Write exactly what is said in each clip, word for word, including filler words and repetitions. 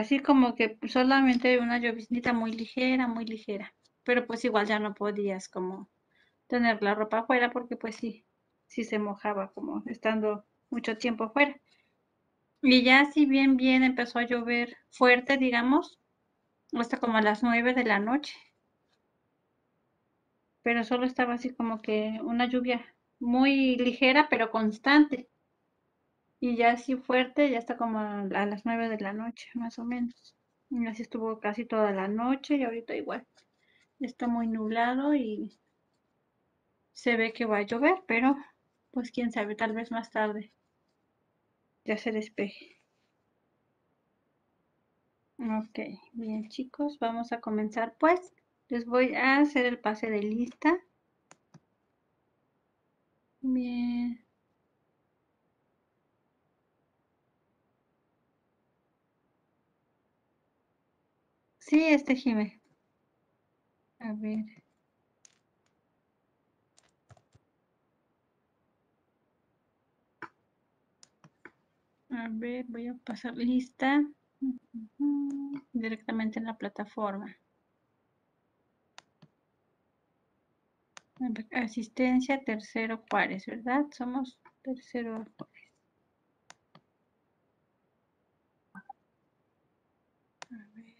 así como que solamente una lloviznita muy ligera, muy ligera, pero pues igual ya no podías como tener la ropa afuera porque pues sí, sí se mojaba como estando mucho tiempo afuera. Y ya así bien, bien empezó a llover fuerte, digamos, hasta como a las nueve de la noche. Pero solo estaba así como que una lluvia muy ligera, pero constante. Y ya así fuerte, ya está como a a las nueve de la noche, más o menos. Y así estuvo casi toda la noche y ahorita igual. Está muy nublado y se ve que va a llover, pero pues quién sabe, tal vez más tarde ya se despeje. Ok, bien chicos, vamos a comenzar pues. Les voy a hacer el pase de lista. Bien. Sí, este Jime. A ver. A ver, voy a pasar lista. Ujú, directamente en la plataforma. A ver, asistencia tercero Juárez, ¿verdad? Somos tercero Juárez. A ver.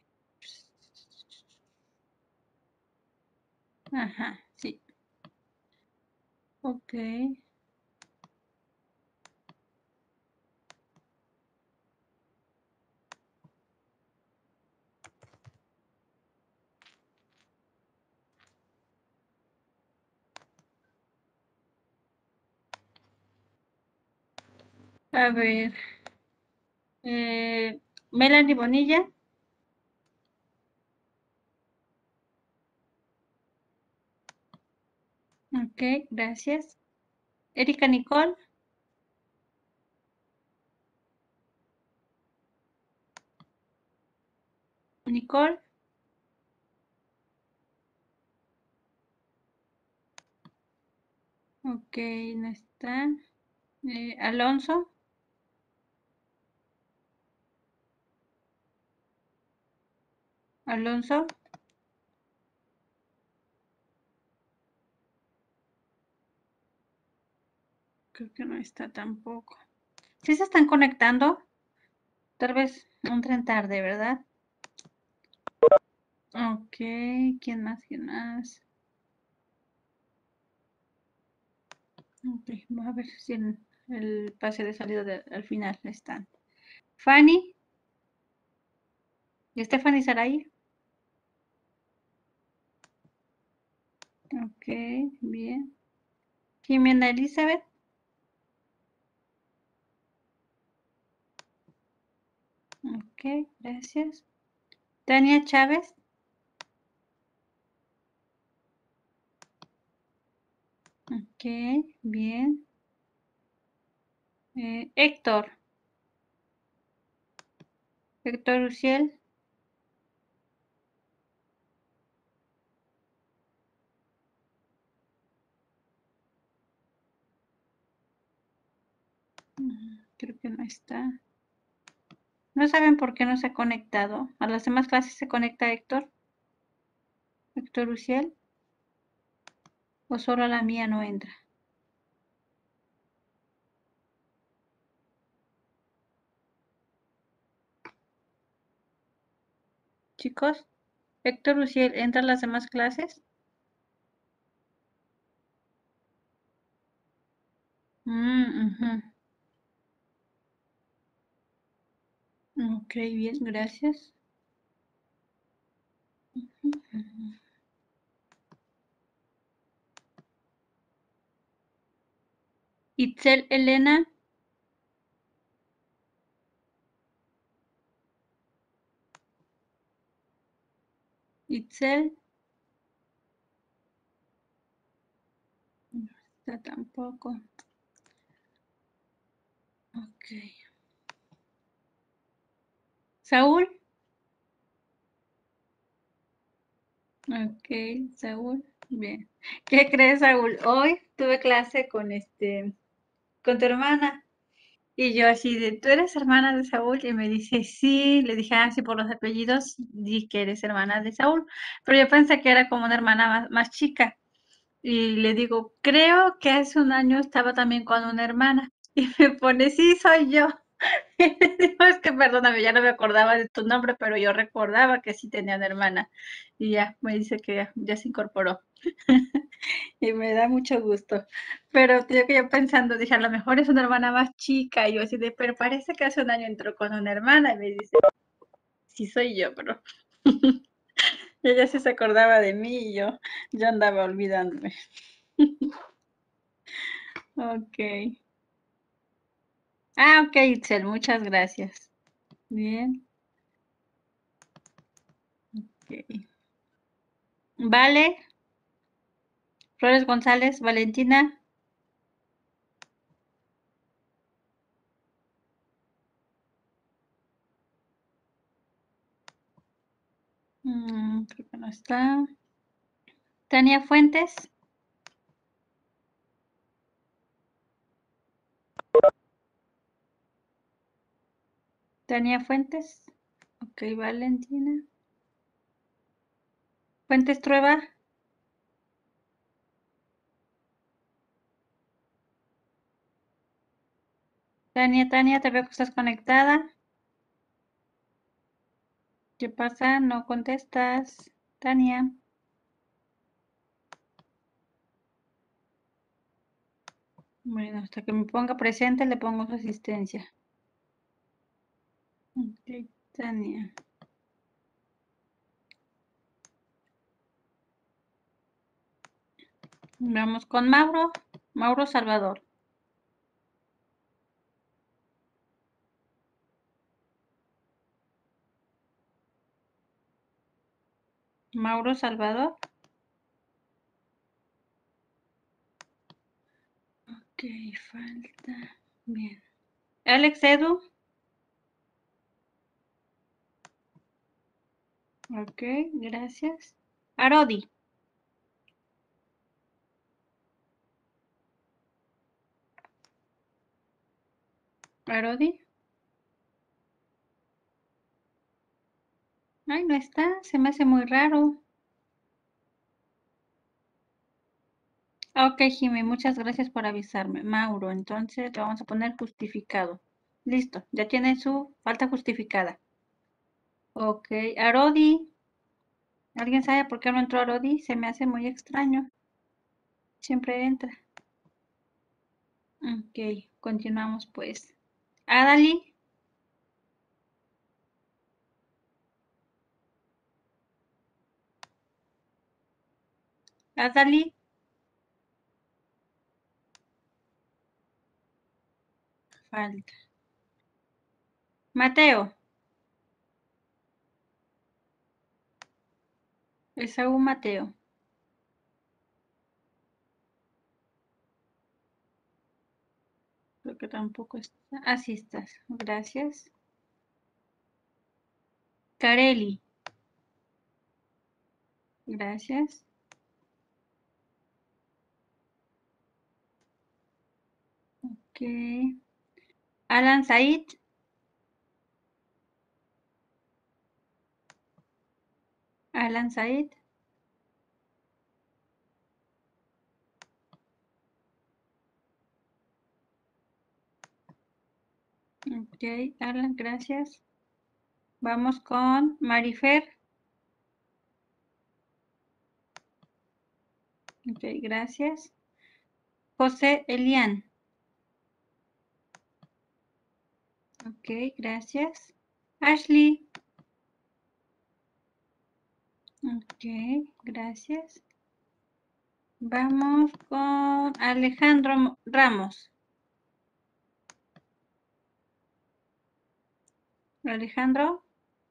Ajá, sí. Ok. A ver. Eh, Melanie Bonilla. Ok, gracias. Erika Nicole. Nicole. Ok, no está. Eh, Alonso. Alonso. Creo que no está tampoco. ¿Sí se están conectando? Tal vez entren tarde, ¿verdad? Ok, ¿quién más? ¿Quién más? Ok, vamos a ver si en el pase de salida de- al final están. Fanny. ¿Y Stephanie Saray? Ok, bien. Jimena Elizabeth. Ok, gracias. Tania Chávez. Ok, bien. Eh, Héctor. Héctor Uciel. Mm, Creo que no está. ¿No saben por qué no se ha conectado? ¿A las demás clases se conecta Héctor? ¿Héctor Uciel? ¿O solo a la mía no entra? Chicos, ¿Héctor Uciel entra a las demás clases? Mm, ujú. Ok, bien, gracias. Ujú. Itzel Elena. Itzel. No está tampoco. Ok. Saúl. Ok, Saúl. Bien. ¿Qué crees, Saúl? Hoy tuve clase con este, con tu hermana. Y yo así de, ¿tú eres hermana de Saúl? Y me dice, sí. Le dije, ah, sí, por los apellidos, di que eres hermana de Saúl. Pero yo pensé que era como una hermana más, más chica. Y le digo, creo que hace un año estaba también con una hermana. Y me pone, sí, soy yo. Y le digo, es que perdóname, ya no me acordaba de tu nombre, pero yo recordaba que sí tenía una hermana. Y ya, me dice que ya, ya se incorporó. Y me da mucho gusto. Pero yo que yo pensando, dije, a lo mejor es una hermana más chica. Y yo así de, pero parece que hace un año entró con una hermana. Y me dice, sí soy yo, pero ella sí se acordaba de mí y yo, yo andaba olvidándome. Ok. Ah, ok, Itzel, muchas gracias. Bien. Ok. Vale, Flores González, Valentina. Mm, creo que no está. Tania Fuentes. Tania Fuentes. Ok, Valentina. Fuentes Trueba. Tania, Tania, te veo que estás conectada. ¿Qué pasa? No contestas. Tania. Bueno, hasta que me ponga presente le pongo su asistencia. Ok, Tania. Vamos con Mauro. Mauro Salvador. Mauro Salvador. Ok, falta. Bien. Alex Edu. Ok, gracias. Arodi. Arodi. Ay, no está. Se me hace muy raro. Ok, Jimmy, muchas gracias por avisarme. Mauro, entonces le vamos a poner justificado. Listo, ya tiene su falta justificada. Ok, Arodi. ¿Alguien sabe por qué no entró Arodi? Se me hace muy extraño. Siempre entra. Ok, continuamos pues. Adali. Adali. Falta. Mateo. Esaú Mateo. Creo que tampoco está. Así estás. Gracias. Careli. Gracias. Ok. Alan Said. Alan Said. Ok, Alan, gracias. Vamos con Marifer. Ok, gracias. José Elian. Ok, gracias. Ashley. Ok, gracias. Vamos con Alejandro Ramos. Alejandro.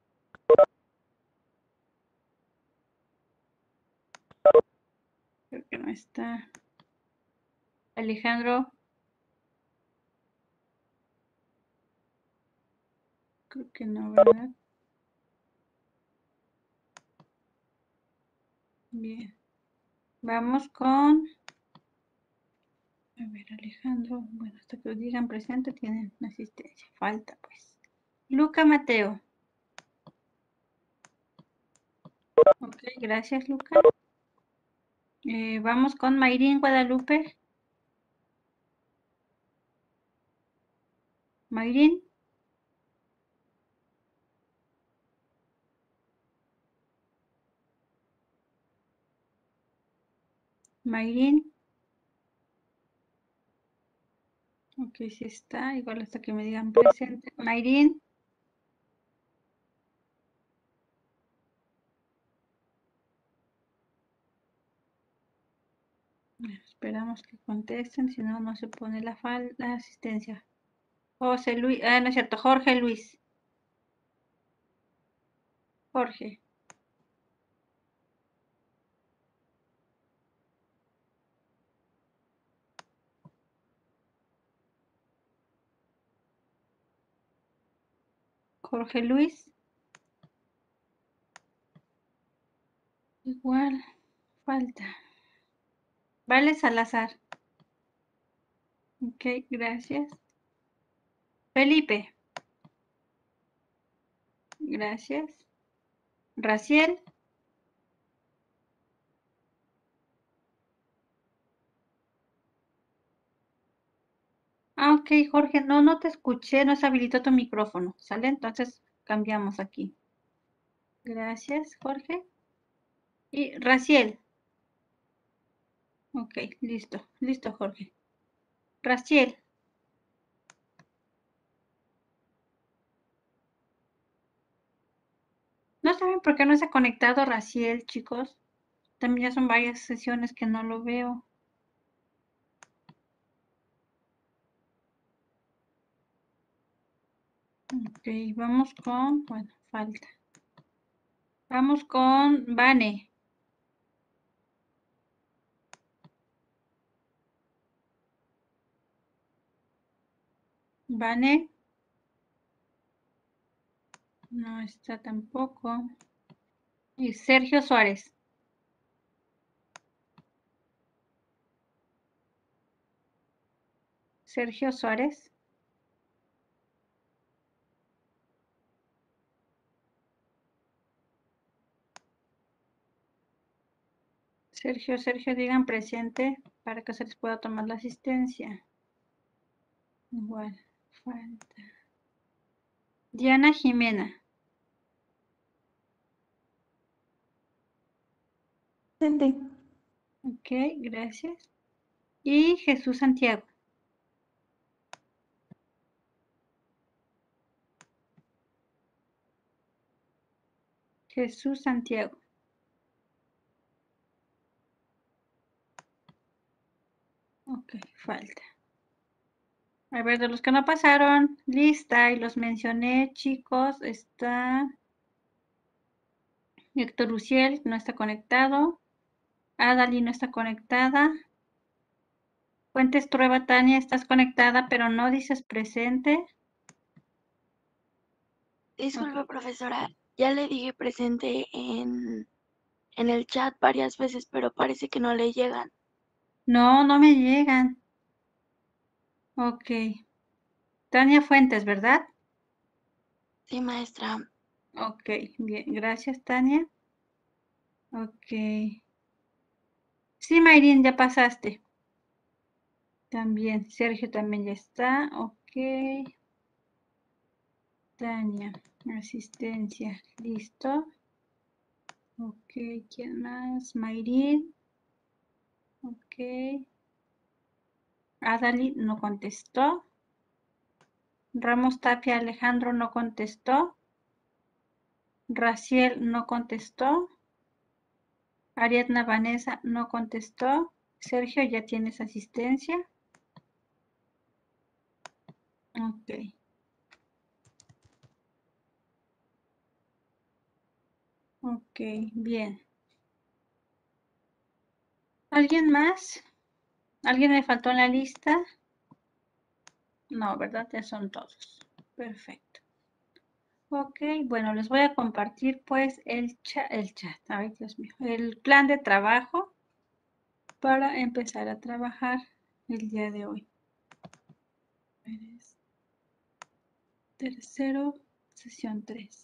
Creo que no está. Alejandro. Creo que no, ¿verdad? Bien. Vamos con A ver, Alejandro, bueno, hasta que os digan presente tienen asistencia. Falta, pues. Luca Mateo. Ok, gracias, Luca. Eh, vamos con Mayrín Guadalupe. Mayrín. Mayrín. Ok, sí está, igual hasta que me digan presente. Mayrín. Esperamos que contesten, si no, no se pone la, fal la asistencia. José Luis, ah, no es cierto, Jorge Luis. Jorge. Jorge Luis. Igual, falta. Vale Salazar. Ok, gracias. Felipe. Gracias. Raciel. Ah, ok, Jorge, no, no te escuché, no se habilitó tu micrófono, ¿sale? Entonces cambiamos aquí. Gracias, Jorge. Y Raciel. Ok, listo, listo, Jorge. Raciel. No saben por qué no se ha conectado Raciel, chicos. También ya son varias sesiones que no lo veo. Ok, vamos con, bueno, falta. Vamos con Vane. Vane. No está tampoco. Y Sergio Suárez. Sergio Suárez. Sergio, Sergio, digan presente para que se les pueda tomar la asistencia. Igual, falta. Diana Jimena. Presente. Ok, gracias. Y Jesús Santiago. Jesús Santiago. Ok, falta. A ver, de los que no pasaron lista y los mencioné, chicos, está Héctor Uciel, no está conectado. Adali no está conectada. Fuentes Trueba, Tania, estás conectada, pero no dices presente. Disculpe, Ok. profesora, ya le dije presente en, en el chat varias veces, pero parece que no le llegan. No, no me llegan. Ok. Tania Fuentes, ¿verdad? Sí, maestra. Ok, bien. Gracias, Tania. Ok. Sí, Mayrin, ya pasaste. También. Sergio también ya está. Ok. Tania. Asistencia. Listo. Ok. ¿Quién más? Mayrin. Ok. Adali no contestó. Ramos Tapia Alejandro no contestó. Raciel no contestó. Ariadna Vanessa no contestó. Sergio, ya tienes asistencia. Ok. Ok, bien. ¿Alguien más? ¿Alguien me faltó en la lista? No, ¿verdad? Ya son todos. Perfecto. Ok, bueno, les voy a compartir pues el chat, el chat, ay Dios mío, el plan de trabajo para empezar a trabajar. el día de hoy. Tercero, sesión tres.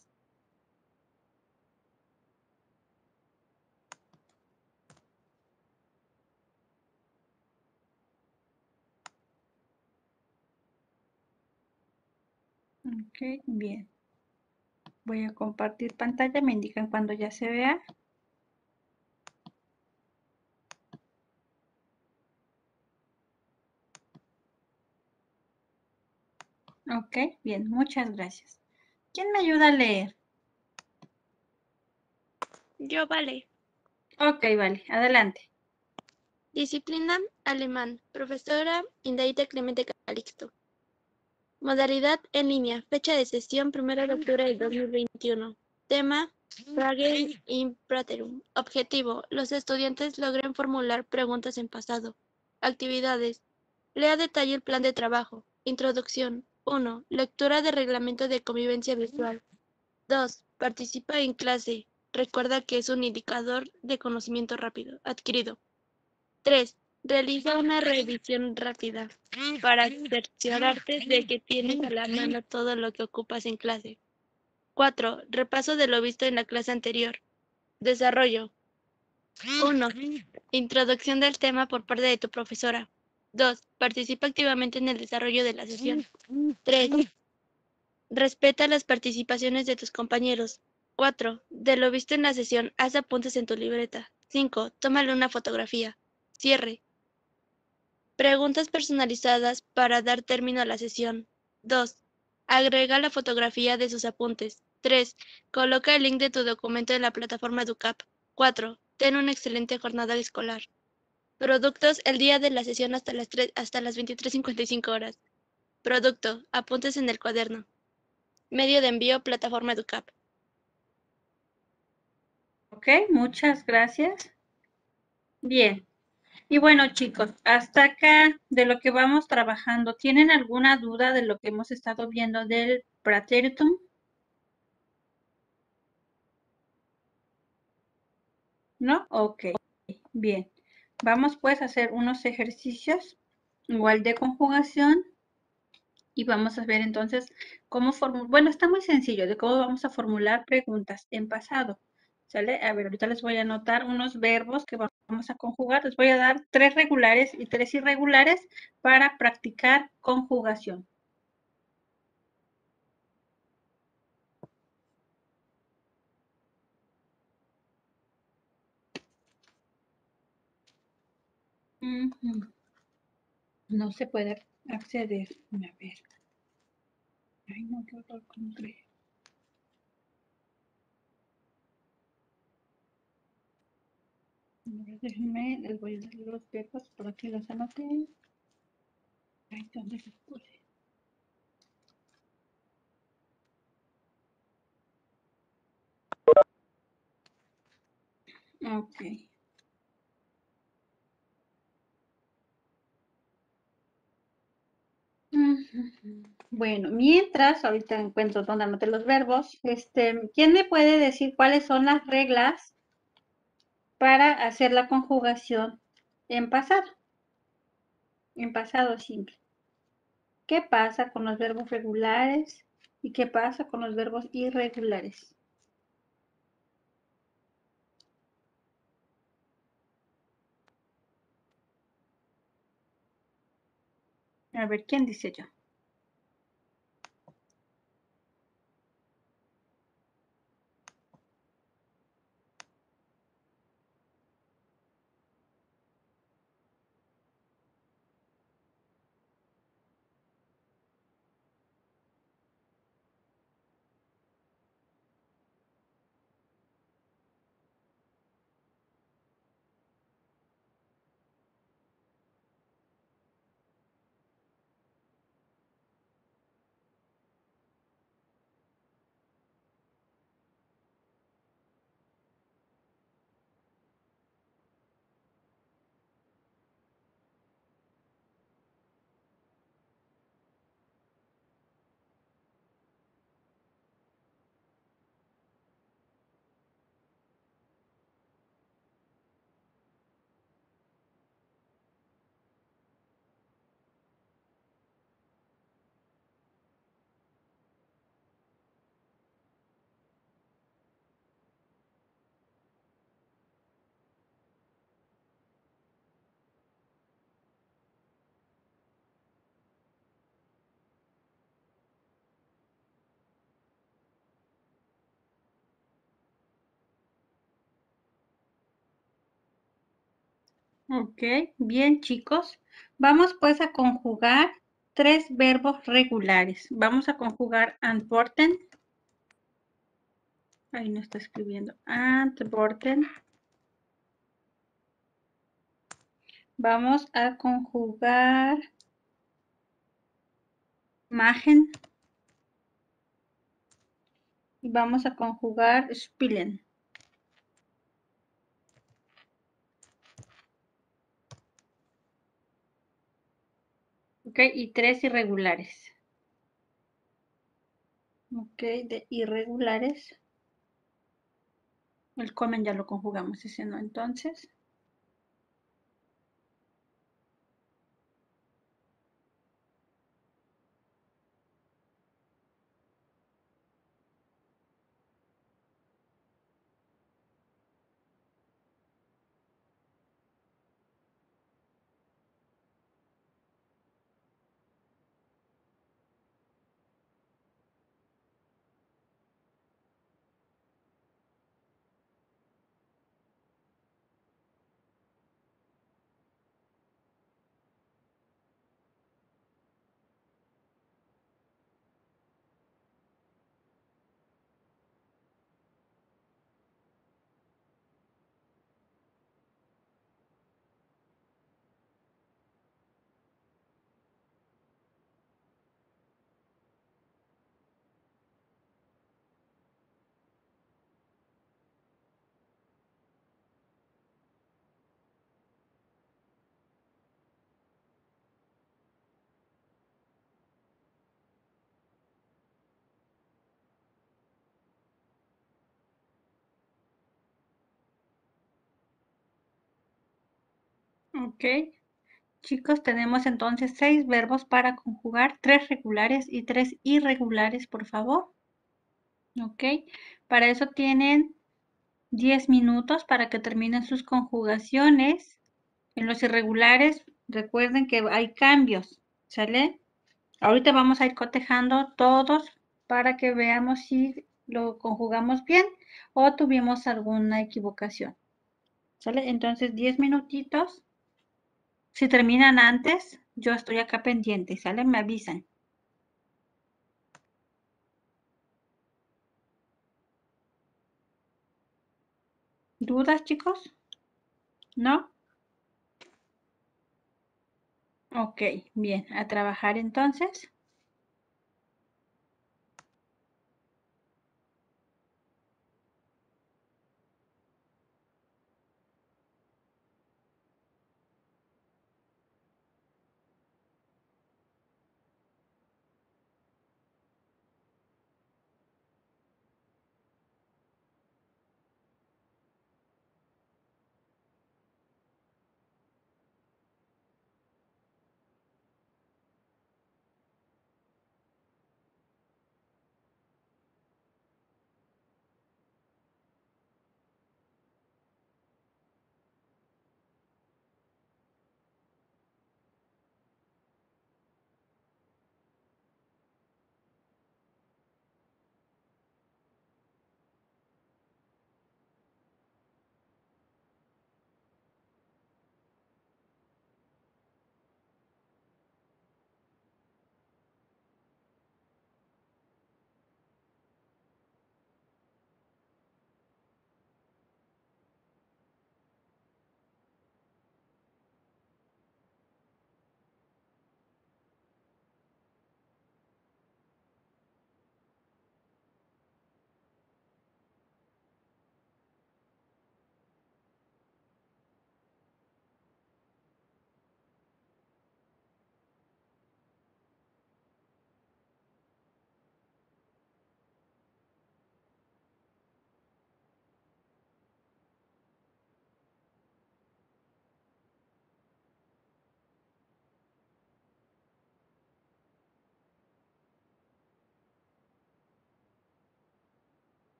Ok, bien. Voy a compartir pantalla, me indican cuando ya se vea. Ok, bien, muchas gracias. ¿Quién me ayuda a leer? Yo, vale. Ok, vale, adelante. Disciplina, alemán. Profesora Indaita Clemente Calixto. Modalidad en línea. Fecha de sesión primero de octubre del dos mil veintiuno. Tema, Fragen in Praterum. Objetivo, los estudiantes logren formular preguntas en pasado. Actividades. Lea a detalle el plan de trabajo. Introducción. uno. Lectura de reglamento de convivencia virtual. dos. Participa en clase. Recuerda que es un indicador de conocimiento rápido, adquirido. tres. Realiza una revisión rápida para cerciorarte de que tienes a la mano todo lo que ocupas en clase. cuatro. Repaso de lo visto en la clase anterior. Desarrollo. uno. Introducción del tema por parte de tu profesora. dos. Participa activamente en el desarrollo de la sesión. tres. Respeta las participaciones de tus compañeros. cuatro. De lo visto en la sesión, haz apuntes en tu libreta. cinco. Tómale una fotografía. Cierre. Preguntas personalizadas para dar término a la sesión. dos. Agrega la fotografía de sus apuntes. tres. Coloca el link de tu documento en la plataforma EduCap. cuatro. Ten una excelente jornada escolar. Productos el día de la sesión hasta las, tres, hasta las veintitrés cincuenta y cinco horas. Producto. Apuntes en el cuaderno. Medio de envío, plataforma EduCap. Ok, muchas gracias. Bien. Y bueno, chicos, hasta acá de lo que vamos trabajando, ¿tienen alguna duda de lo que hemos estado viendo del Prateritum? ¿No? Ok, bien. Vamos pues a hacer unos ejercicios igual de conjugación y vamos a ver entonces cómo formular, bueno, está muy sencillo de cómo vamos a formular preguntas en pasado. ¿Sale? A ver, ahorita les voy a anotar unos verbos que vamos a conjugar. Les voy a dar tres regulares y tres irregulares para practicar conjugación. Uh-huh. No se puede acceder. A ver. Ay, no, qué horror compré. Déjenme, les voy a dar los verbos por aquí los anoté. Ay, ¿dónde los puse? Ok. Bueno, mientras, ahorita encuentro donde anoté los verbos, este, ¿quién me puede decir cuáles son las reglas para hacer la conjugación en pasado? En pasado simple. ¿Qué pasa con los verbos regulares y qué pasa con los verbos irregulares? A ver, ¿quién dice yo? Ok, bien chicos. Vamos pues a conjugar tres verbos regulares. Vamos a conjugar antworten. Ahí no está escribiendo. Antworten. Vamos a conjugar machen. Y vamos a conjugar spielen. Ok, y tres irregulares. Ok, de irregulares. El comen ya lo conjugamos, ese no. Entonces, ok. Chicos, tenemos entonces seis verbos para conjugar, tres regulares y tres irregulares, por favor. Ok, para eso tienen diez minutos para que terminen sus conjugaciones. En los irregulares, recuerden que hay cambios, ¿sale? Ahorita vamos a ir cotejando todos para que veamos si lo conjugamos bien o tuvimos alguna equivocación, ¿sale? Entonces, diez minutitos. Si terminan antes, yo estoy acá pendiente, ¿sale? Me avisan. ¿Dudas, chicos? ¿No? Ok, bien. A trabajar entonces.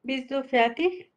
Bist du fertig?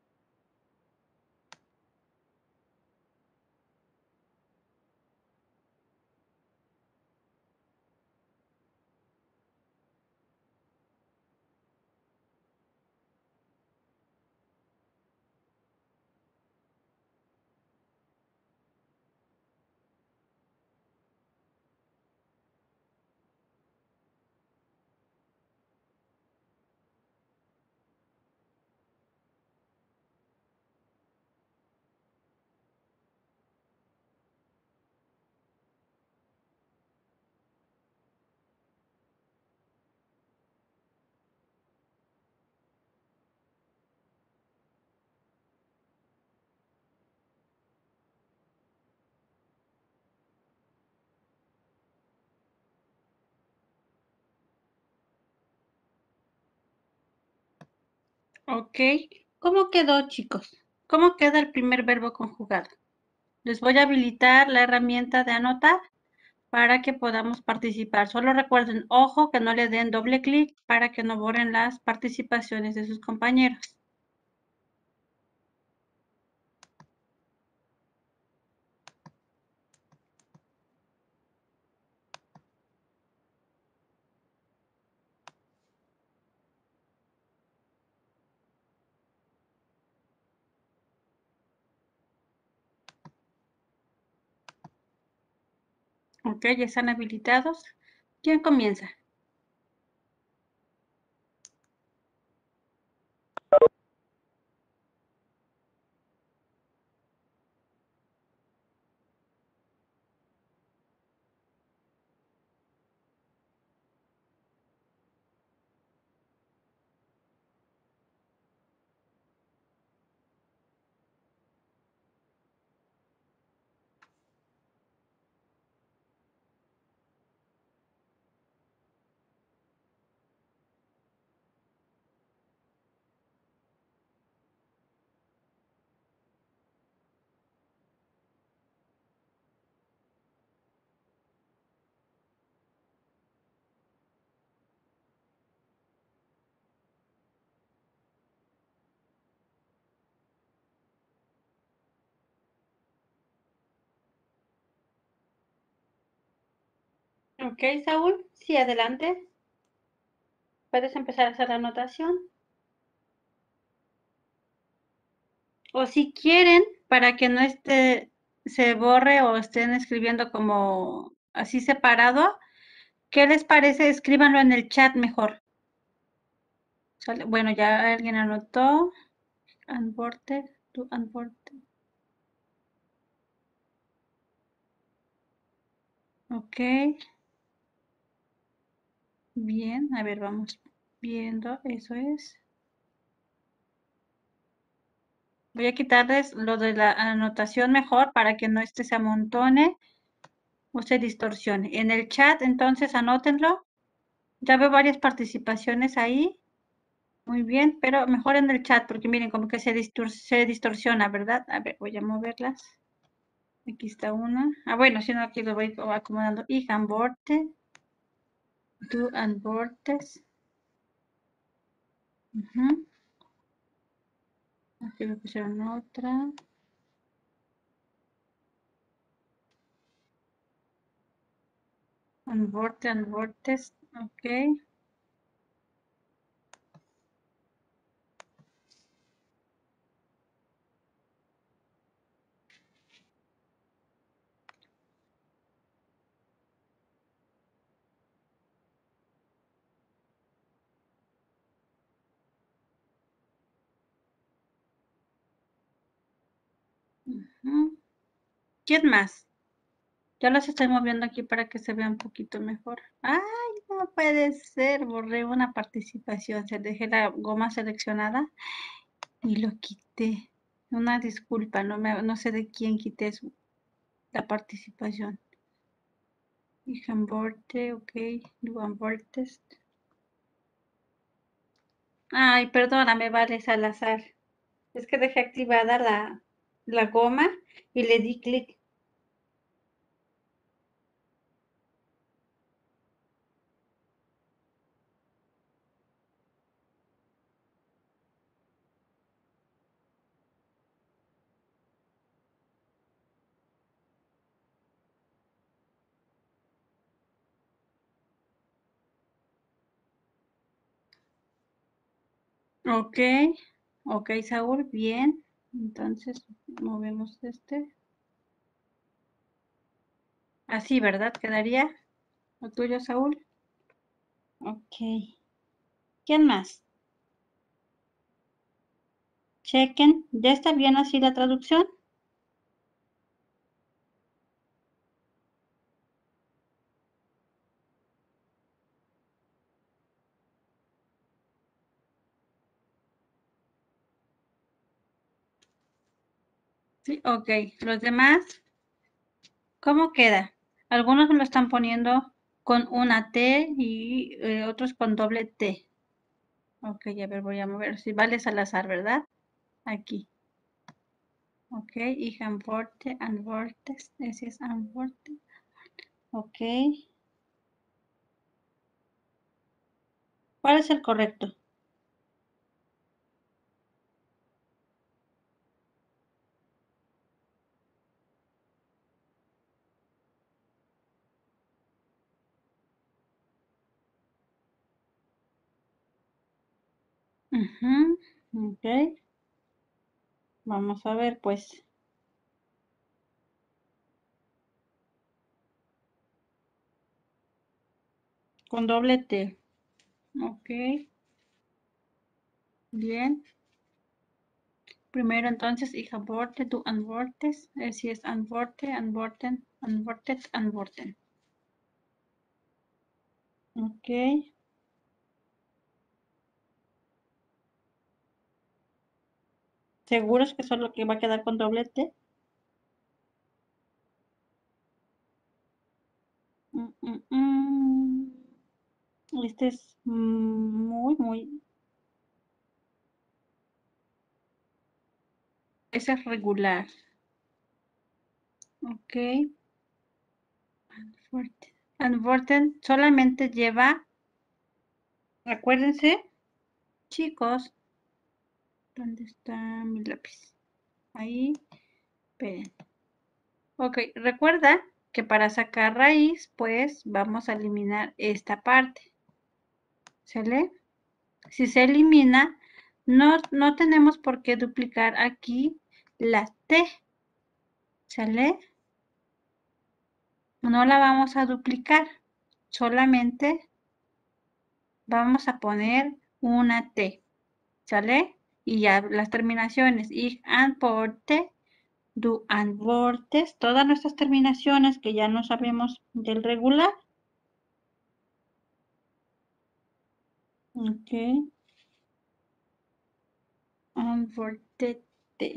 Ok. ¿Cómo quedó, chicos? ¿Cómo queda el primer verbo conjugado? Les voy a habilitar la herramienta de anotar para que podamos participar. Solo recuerden, ojo, que no le den doble clic para que no borren las participaciones de sus compañeros. Ok, ya están habilitados. ¿Quién comienza? Ok, Saúl, sí, adelante. Puedes empezar a hacer la anotación. O si quieren, para que no esté, se borre o estén escribiendo como así separado, ¿qué les parece? Escríbanlo en el chat mejor. ¿Sale? Bueno, ya alguien anotó. Unboarded, to unboarded. Ok, bien, a ver, vamos viendo, eso es. Voy a quitarles lo de la anotación mejor para que no este se amontone o se distorsione. En el chat, entonces, anótenlo. Ya veo varias participaciones ahí. Muy bien, pero mejor en el chat porque miren como que se, distor se distorsiona, ¿verdad? A ver, voy a moverlas. Aquí está una. Ah, bueno, si no, aquí lo voy acomodando. Y Hamborte. Du Anbortes. Uh-huh. Aquí me pusieron otra. Anborte, Anbortes. Ok. Uh-huh. ¿Quién más? Ya los estoy moviendo aquí para que se vea un poquito mejor. ¡Ay, no puede ser! Borré una participación. Se dejé la goma seleccionada y lo quité. Una disculpa, no, me, no sé de quién quité su, la participación. Y Hamborte, ok. Duambortes. Ay, perdóname, vale, Salazar. Es que dejé activada la, la goma y le di clic. Ok, ok, Saúl, bien. Entonces, movemos este. Así, ¿verdad? ¿Quedaría lo tuyo, Saúl? Ok. ¿Quién más? Chequen. ¿Ya está bien así la traducción? Sí, ok. Los demás, ¿cómo queda? Algunos me lo están poniendo con una T y eh, otros con doble T. Ok, a ver, voy a mover. Si vale Salazar, ¿verdad? Aquí. Ok, y Antworte, Antwortes. Ese es Antworte. Ok. ¿Cuál es el correcto? Ujú, ok. Vamos a ver, pues. Con doble T. Ok. Bien. Primero entonces, ich aborte, du antwortes. Si es antworte, antworten, antwortet, antworten. Ok. ¿Seguros que solo que va a quedar con doble T? Mm, mm, mm. Este es muy, muy... Ese es regular. Ok. Antworten. Antworten solamente lleva... Acuérdense, chicos. ¿Dónde está mi lápiz? Ahí. Esperen. Ok, recuerda que para sacar raíz, pues vamos a eliminar esta parte. ¿Sale? Si se elimina, no, no tenemos por qué duplicar aquí la T. ¿Sale? No la vamos a duplicar. Solamente vamos a poner una T. ¿Sale? Y ya las terminaciones. Ich antworte, du antwortes. Todas nuestras terminaciones que ya no sabemos del regular. Ok. Antwortete.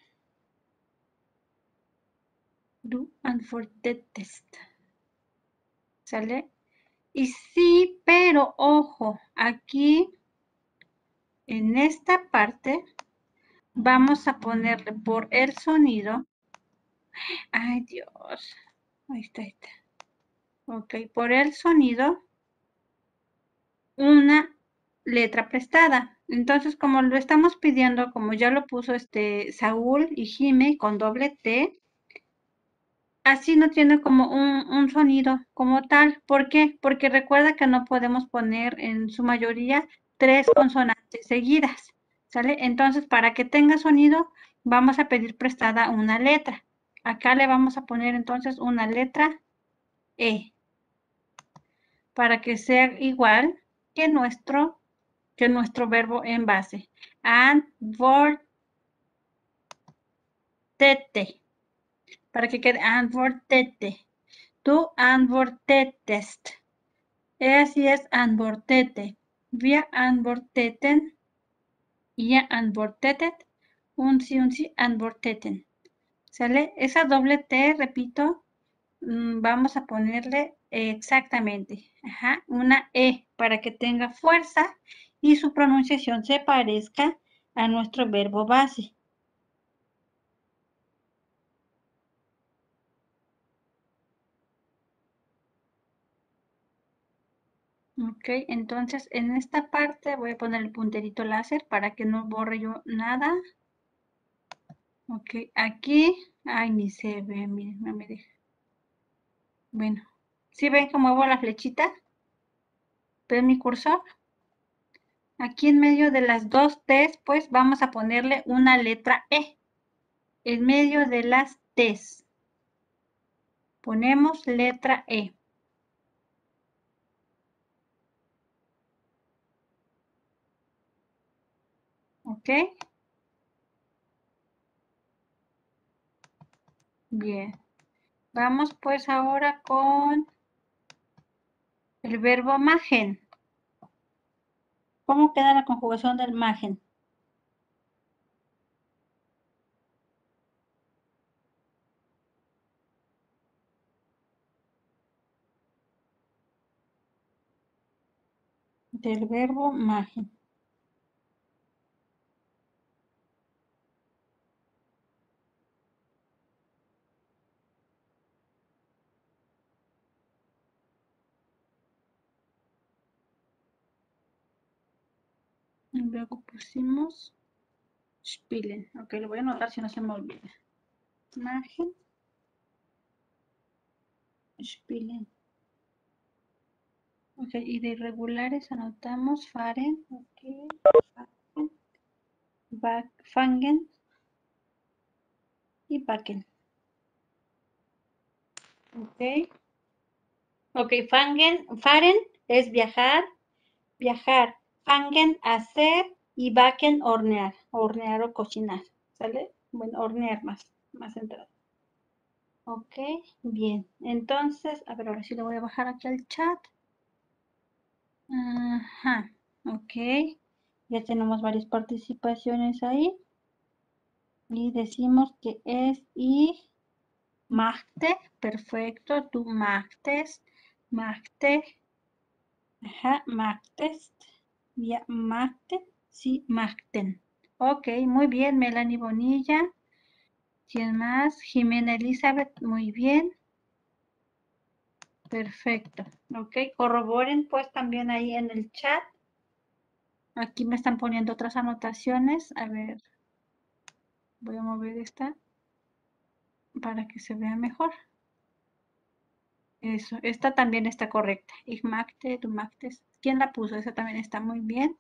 Du antwortetest. ¿Sale? Y sí, pero ojo, aquí en esta parte vamos a ponerle por el sonido. Ay, Dios. Ahí está, ahí está. Ok, por el sonido, una letra prestada. Entonces, como lo estamos pidiendo, como ya lo puso este Saúl y Jime con doble T, así no tiene como un, un sonido como tal. ¿Por qué? Porque recuerda que no podemos poner en su mayoría tres consonantes seguidas, ¿sale? Entonces, para que tenga sonido, vamos a pedir prestada una letra. Acá le vamos a poner entonces una letra E, para que sea igual que nuestro, que nuestro verbo en base. Antwortete, para que quede antwortete. Du antwortetest. Así es, antwortete. Wir antworteten. Ihr antwortetet. Und sie und sie antworteten. ¿Sale? Esa doble T, repito, vamos a ponerle exactamente ajá, una E para que tenga fuerza y su pronunciación se parezca a nuestro verbo base. Ok, entonces en esta parte voy a poner el punterito láser para que no borre yo nada. Ok, aquí, ay, ni se ve, miren, no me deja. Bueno, ¿sí ven que muevo la flechita? ¿Ven mi cursor? Aquí en medio de las dos T's, pues vamos a ponerle una letra E. En medio de las T's. Ponemos letra E. ¿Ok? Bien. Vamos pues ahora con el verbo magen. ¿Cómo queda la conjugación del magen? Del verbo magen. Y luego pusimos spielen. Ok, lo voy a anotar si no se me olvida. Magen. Spielen. Ok, y de irregulares anotamos faren. Ok. Faren, back, fangen y backen. Ok. Ok, fangen, faren es viajar, viajar. Fangen, hacer y backen, hornear. Hornear o cocinar. ¿Sale? Bueno, hornear más, más centrado. Ok, bien. Entonces, a ver, ahora sí le voy a bajar aquí al chat. Ajá, ok. Ya tenemos varias participaciones ahí. Y decimos que es y magte, perfecto. Du magtest, magte, ajá, magtest, ya magte, sí, magten. Ok, muy bien, Melanie Bonilla. ¿Quién más? Jimena Elizabeth, muy bien. Perfecto. Ok, corroboren pues también ahí en el chat. Aquí me están poniendo otras anotaciones. A ver, voy a mover esta para que se vea mejor. Eso, esta también está correcta. Ich magte, du magtest. ¿Quién la puso? Esa también está muy bien.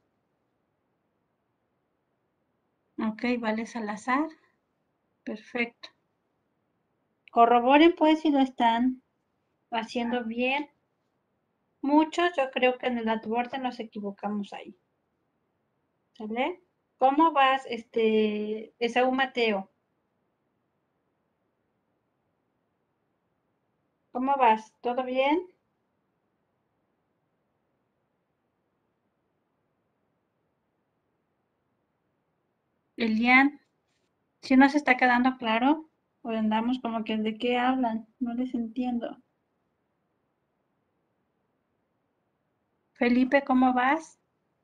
Ok, vale Salazar. Perfecto. Corroboren pues si lo están haciendo bien. Muchos, yo creo que en el adborde nos equivocamos ahí. ¿Sale? ¿Cómo vas, este, Esaú Mateo? ¿Cómo vas? ¿Todo bien? Elian, ¿sí nos está quedando claro? O andamos como que de qué hablan, no les entiendo. Felipe, ¿cómo vas?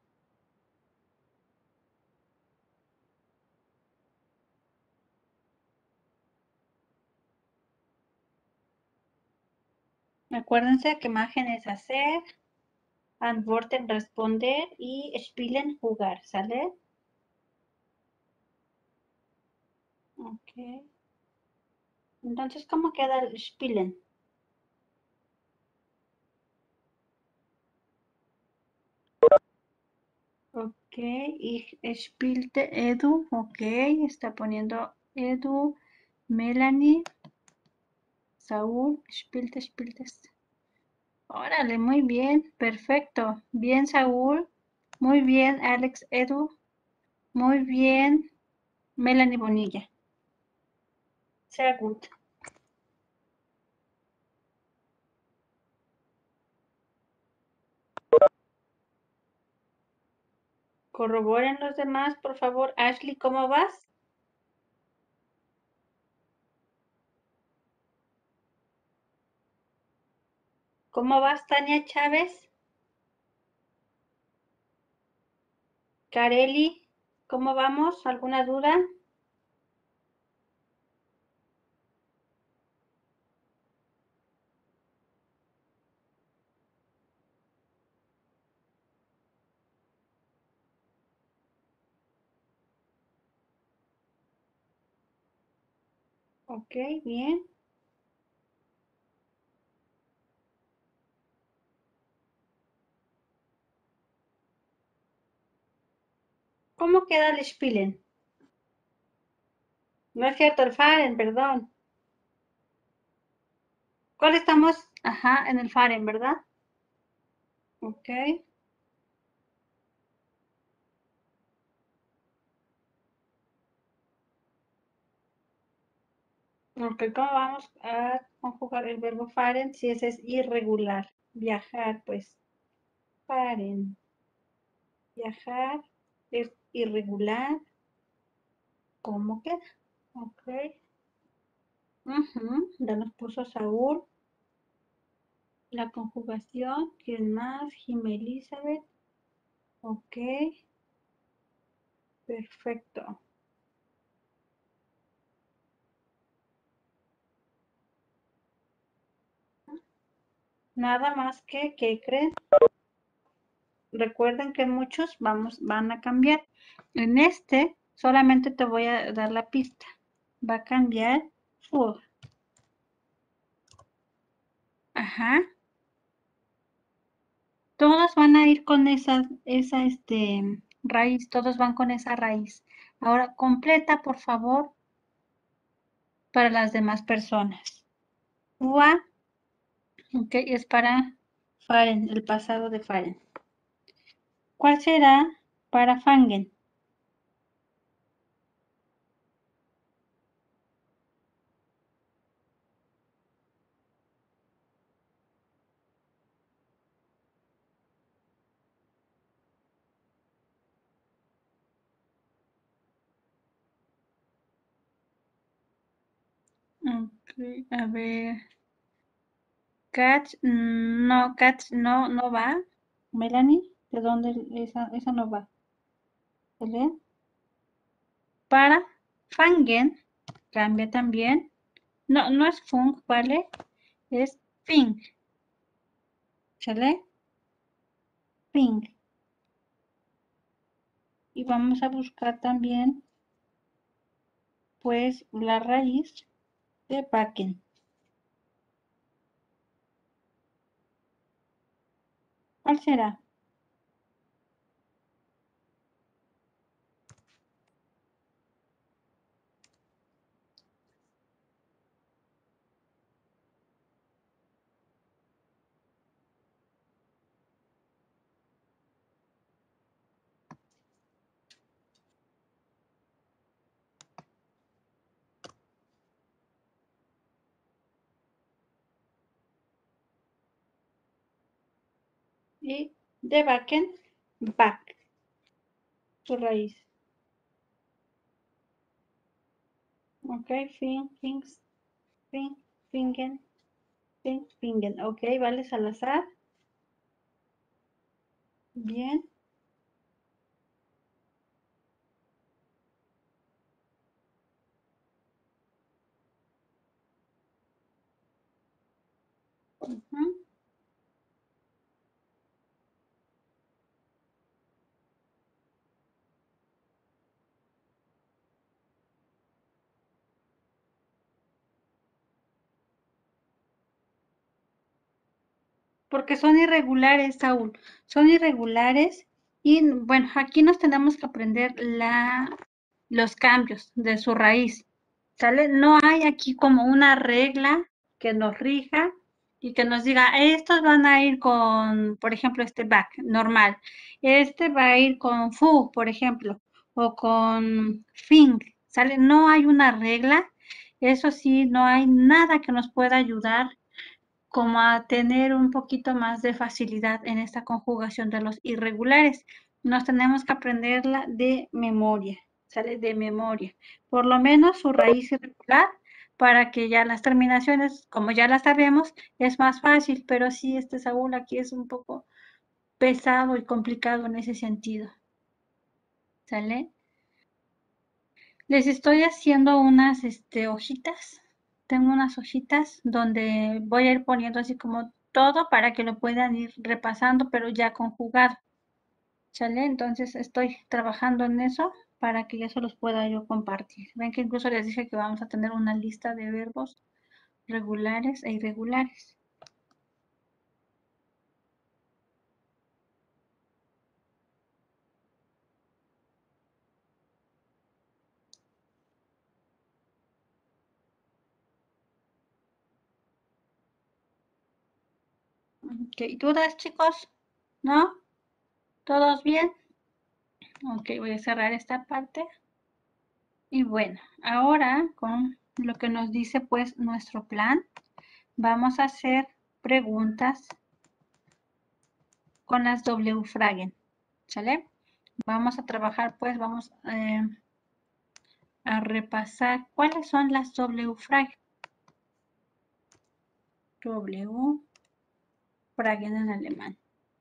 Acuérdense que imagen es hacer, antworten responder y spielen jugar, ¿sale? Ok. Entonces, ¿cómo queda el spielen? Ok, ich spielte Edu, ok, está poniendo Edu, Melanie, Saúl, spielte, spieltes. Órale, muy bien, perfecto. Bien, Saúl. Muy bien, Alex Edu. Muy bien, Melanie Bonilla. Sehr gut. Corroboren los demás, por favor. Ashley, ¿cómo vas? ¿Cómo vas, Tania Chávez? Carely, ¿cómo vamos? ¿Alguna duda? Ok, bien. ¿Cómo queda el spielen? No es cierto, el fahren, perdón. ¿Cuál estamos? Ajá, en el fahren, ¿verdad? Ok. Ok, ¿cómo vamos a conjugar el verbo fahren si ese es irregular? Viajar, pues. Fahren. Viajar es irregular. ¿Cómo queda? Ok. Ujú, ya nos puso Saúl. La conjugación. ¿Quién más? Jim Elizabeth. Ok. Perfecto. Nada más que, ¿qué creen? Recuerden que muchos vamos, van a cambiar. En este solamente te voy a dar la pista. Va a cambiar for. Ajá. Todos van a ir con esa, esa este, raíz. Todos van con esa raíz. Ahora completa, por favor, para las demás personas. Ua, ok, es para Faren, el pasado de Faren. ¿Cuál será para Fangen? Okay, a ver. Catch, no, Catch no, no va. Melanie, ¿de dónde esa, esa no va? ¿Vale? Para Fangen, cambia también. No, no es Fung, ¿vale? Es Fing. ¿Sale? Fing. Y vamos a buscar también, pues, la raíz de Backen. ¿Cuál será? Y de Backen, back, su raíz. Ok, Fing, Fings, Fing, Fingen, Fing, Fingen. Ok, vale, Salazar. Bien. Ujú. Porque son irregulares, Saúl. Son irregulares y bueno, aquí nos tenemos que aprender la, los cambios de su raíz. ¿Sale? No hay aquí como una regla que nos rija y que nos diga, estos van a ir con, por ejemplo, este back normal. Este va a ir con fu, por ejemplo, o con fing. ¿Sale? No hay una regla. Eso sí, no hay nada que nos pueda ayudar como a tener un poquito más de facilidad en esta conjugación de los irregulares. Nos tenemos que aprenderla de memoria, ¿sale? De memoria. Por lo menos su raíz irregular para que ya las terminaciones, como ya las sabemos, es más fácil, pero sí, este Saúl aquí es un poco pesado y complicado en ese sentido, ¿sale? Les estoy haciendo unas este, hojitas. Tengo unas hojitas donde voy a ir poniendo así como todo para que lo puedan ir repasando, pero ya conjugado. ¿Sale? Entonces estoy trabajando en eso para que ya se los pueda yo compartir. Ven que incluso les dije que vamos a tener una lista de verbos regulares e irregulares. Ok, ¿dudas, chicos? ¿No? ¿Todos bien? Ok, voy a cerrar esta parte. Y bueno, ahora con lo que nos dice pues nuestro plan, vamos a hacer preguntas con las W-Fragen, ¿sale? Vamos a trabajar pues, vamos eh, a repasar cuáles son las W-Fragen. W-Fragen en alemán.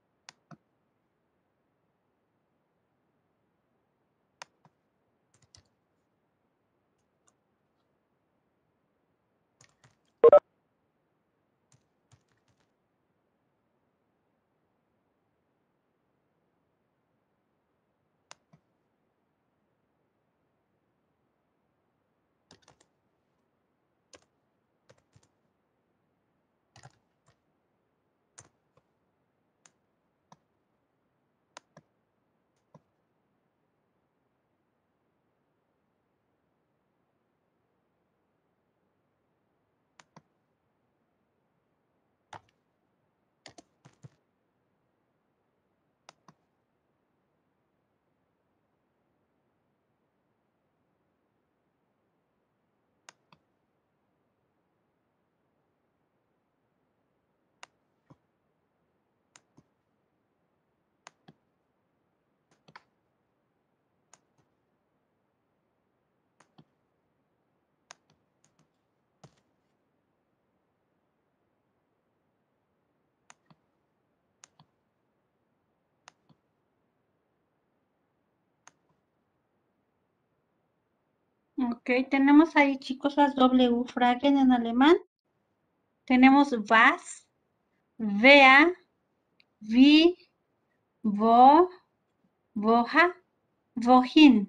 Ok, tenemos ahí, chicos, las W-Fragen en alemán. Tenemos was, wer, wie, wo, woher, wohin.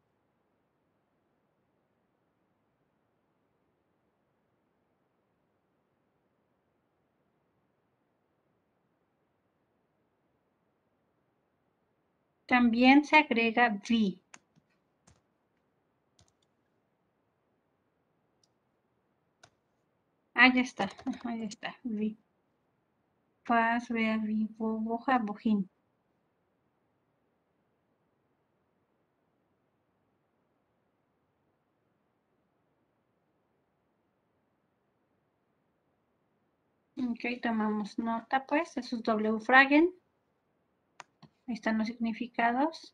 También se agrega wie. Ahí está, ahí está, wie. Was, wer, wie, wo, woher, wohin. Ok, tomamos nota pues de sus W-Fragen. Ahí están los significados.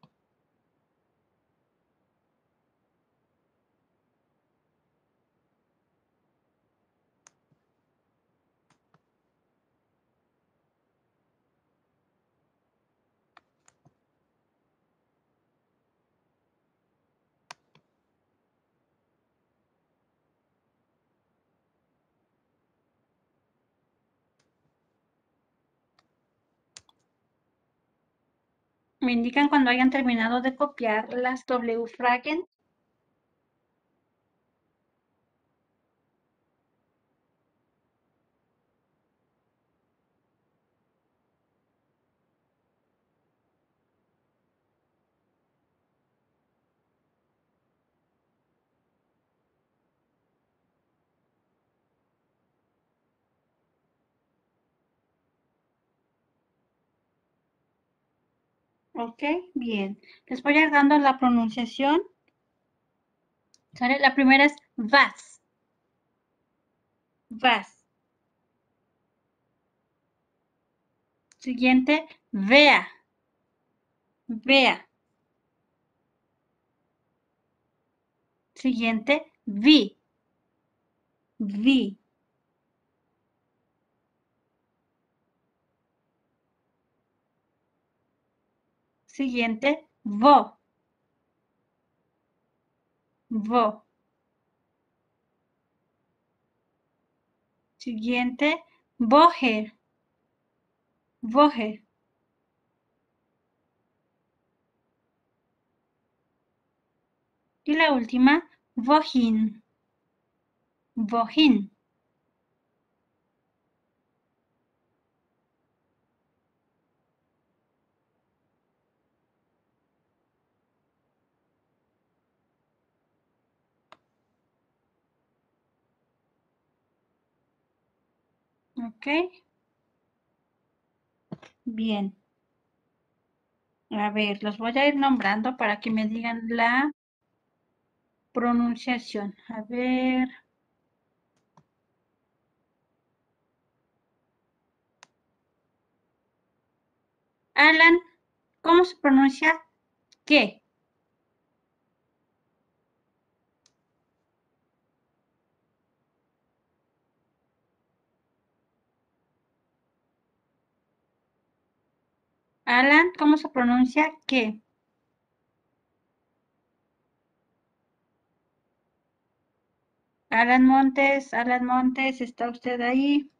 Me indican cuando hayan terminado de copiar las W-Fragen. Ok, bien. Les voy a ir dando la pronunciación. ¿Sale? La primera es was. Was. Siguiente, vea. Vea. Siguiente, vi. Vi. Siguiente, vo. Vo. Siguiente, woher. Woher. Y la última, wohin. Wohin. Ok. Bien. A ver, los voy a ir nombrando para que me digan la pronunciación. A ver. Alan, ¿cómo se pronuncia qué? Alan, ¿cómo se pronuncia qué? Alan Montes, Alan Montes, ¿está usted ahí?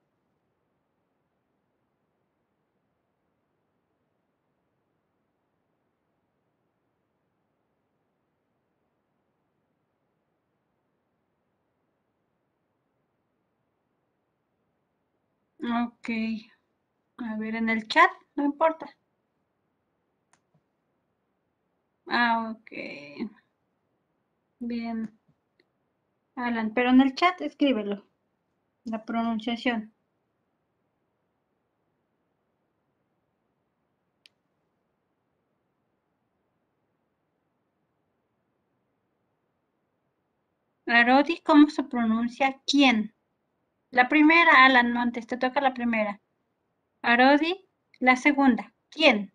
Ok. A ver, en el chat, no importa. Ah, ok. Bien. Alan, pero en el chat escríbelo. La pronunciación. Arodi, ¿cómo se pronuncia quién? La primera, Alan Montes, te toca la primera. Arodi, la segunda. ¿Quién?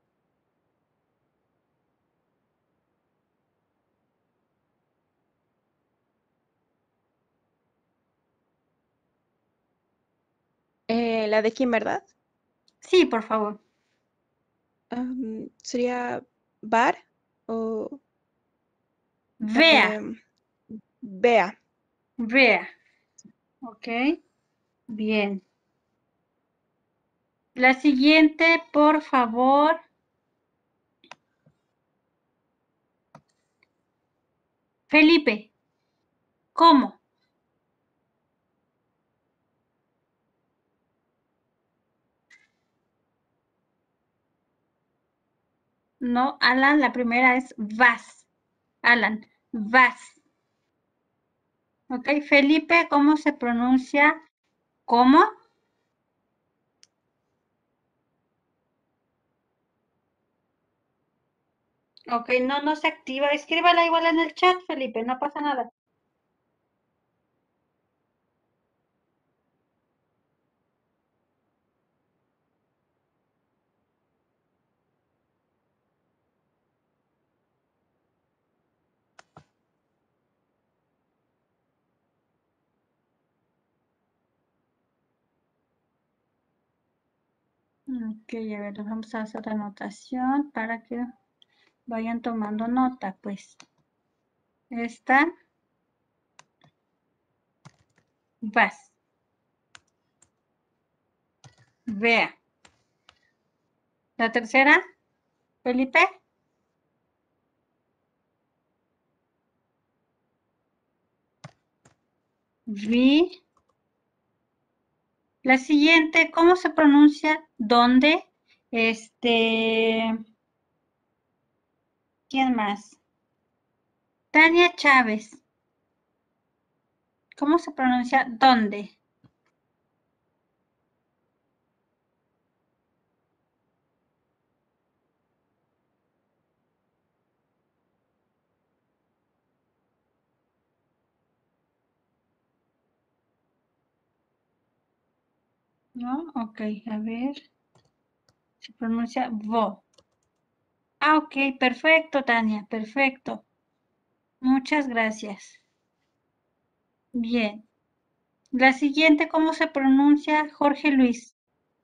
Eh, la de quién, ¿verdad? Sí, por favor. Am, ¿sería Bar o Vea, em, Bea? vea. Ok, bien. La siguiente, por favor. Felipe, ¿cómo? No, Alan, la primera es vas. Alan, vas. Ok, Felipe, ¿cómo se pronuncia? ¿Cómo? Ok, no, no se activa. Escríbala igual en el chat, Felipe, no pasa nada. Ok, a ver, les vamos a hacer anotación para que vayan tomando nota, pues. Esta, vas. Vea. La tercera, Felipe. Vi. La siguiente, ¿cómo se pronuncia? ¿Dónde? Este, ¿quién más? Tania Chávez. ¿Cómo se pronuncia? ¿Dónde? ¿No? Ok, a ver. Se pronuncia vo. Ah, ok, perfecto, Tania, perfecto. Muchas gracias. Bien. La siguiente, ¿cómo se pronuncia? Jorge Luis.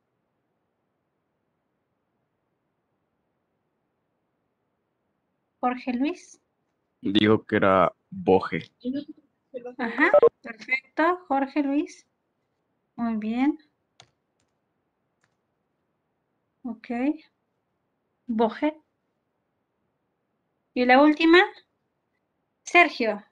Jorge Luis. Digo que era Boje. Ajá, perfecto. Jorge Luis. Muy bien. Ok. Boje. Y la última, Sergio.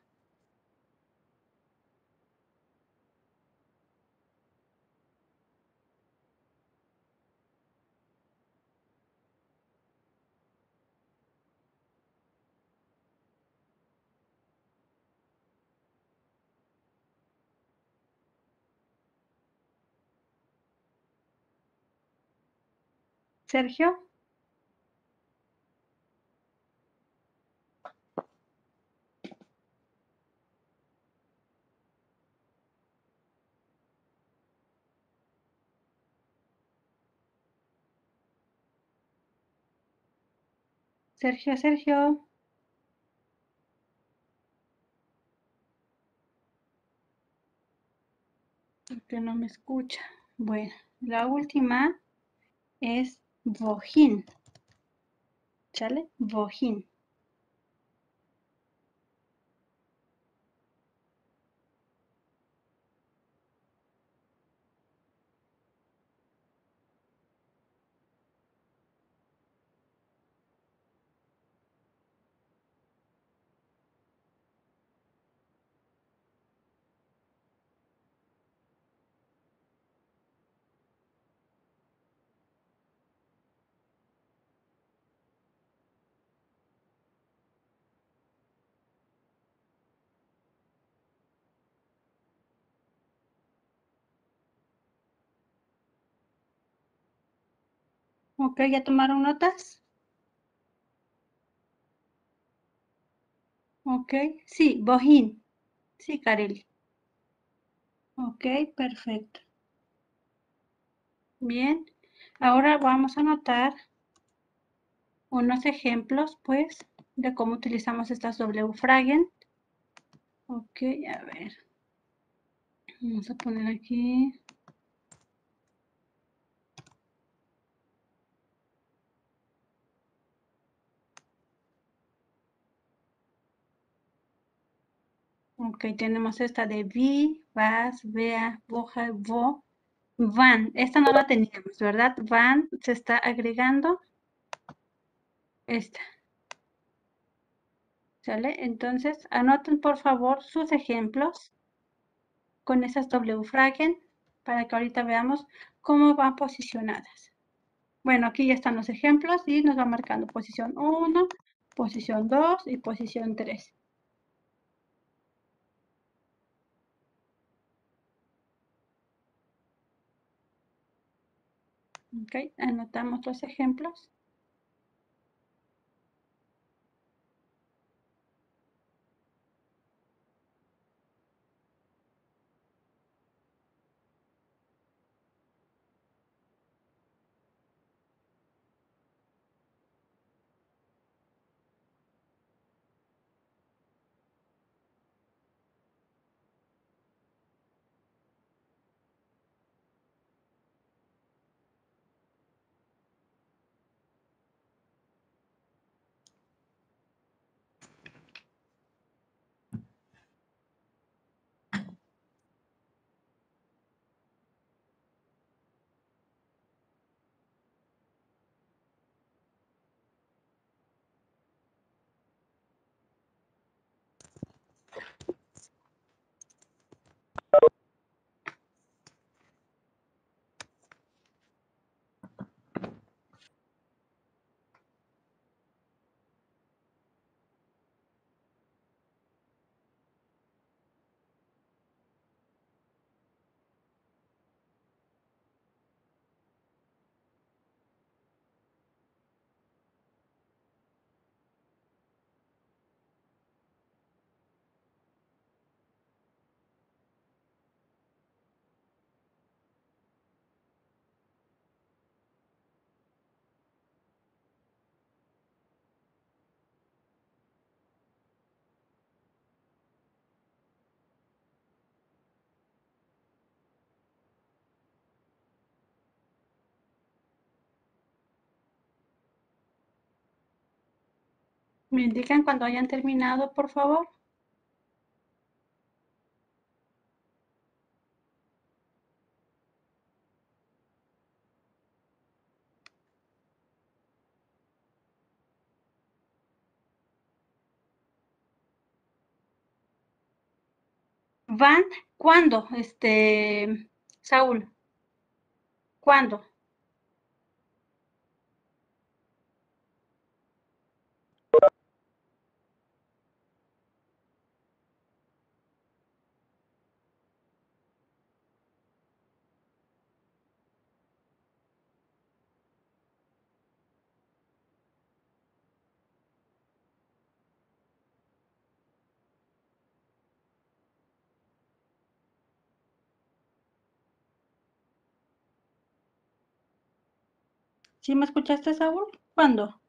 Sergio. Sergio, Sergio. Que no me escucha. Bueno, la última es Bojín. ¿Sale? Bojín. Ok, ¿ya tomaron notas? Ok, sí, Bojín. Sí, Kareli. Ok, perfecto. Bien, ahora vamos a anotar unos ejemplos, pues, de cómo utilizamos estas W Fragen. Ok, a ver. Vamos a poner aquí. Ok, tenemos esta de vi, vas, vea, boja, vo, van. Esta no la teníamos, ¿verdad? Van se está agregando. Esta. ¿Sale? Entonces, anoten por favor sus ejemplos con esas W Fragen para que ahorita veamos cómo van posicionadas. Bueno, aquí ya están los ejemplos y nos va marcando posición uno, posición dos y posición tres. Ok, anotamos los ejemplos. ¿Me indican cuando hayan terminado, por favor? ¿Van? ¿Cuándo? Este, Saúl. ¿Cuándo? ¿Sí me escuchaste, Saúl? ¿Cuándo?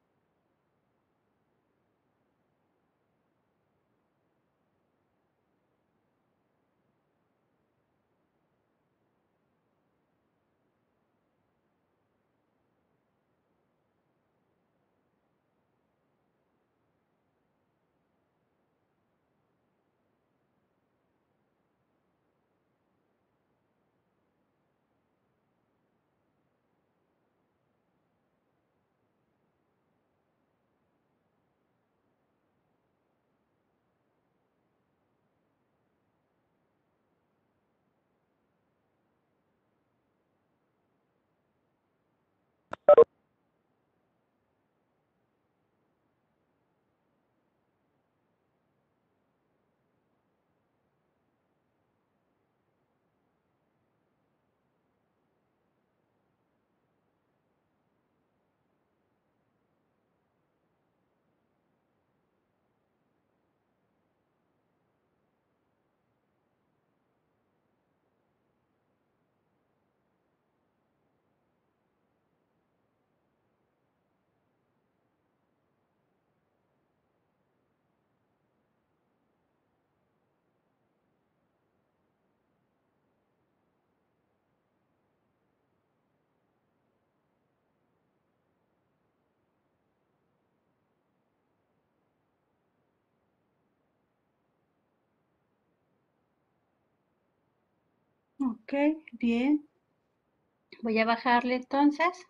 Ok, bien. Voy a bajarle entonces.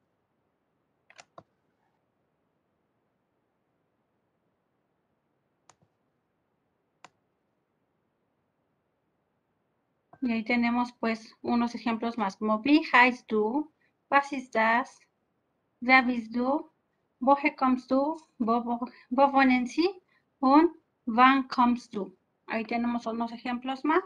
Y ahí tenemos pues unos ejemplos más como Wie heißt du? Was ist das? Wer bist du? Woher kommst du? Wo, wo, wo wohnen Sie? Und wann kommst du? Ahí tenemos unos ejemplos más.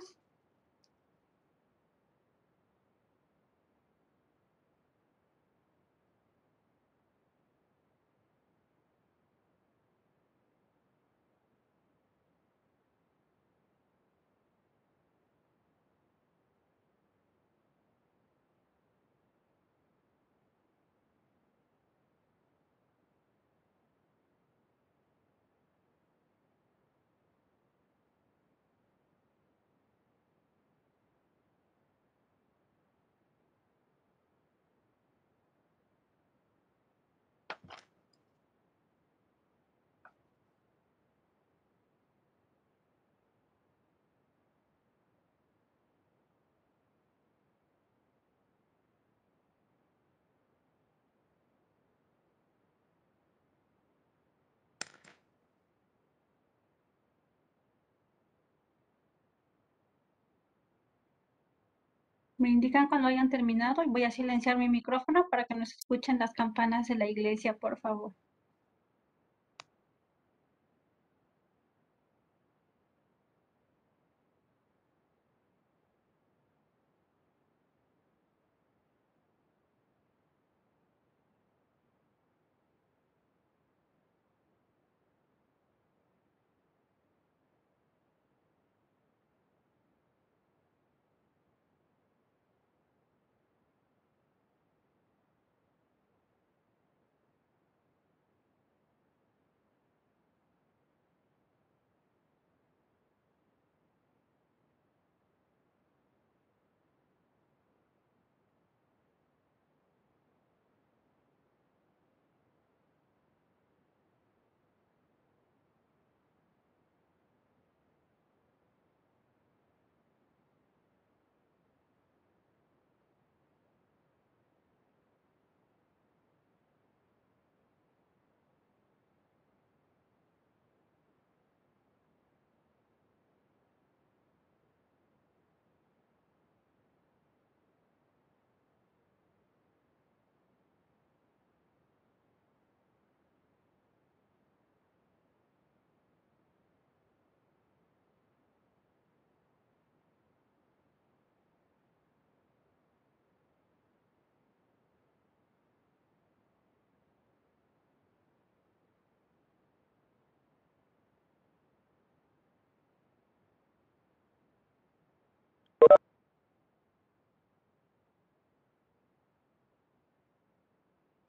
Me indican cuando hayan terminado y voy a silenciar mi micrófono para que no se escuchen las campanas de la iglesia, por favor.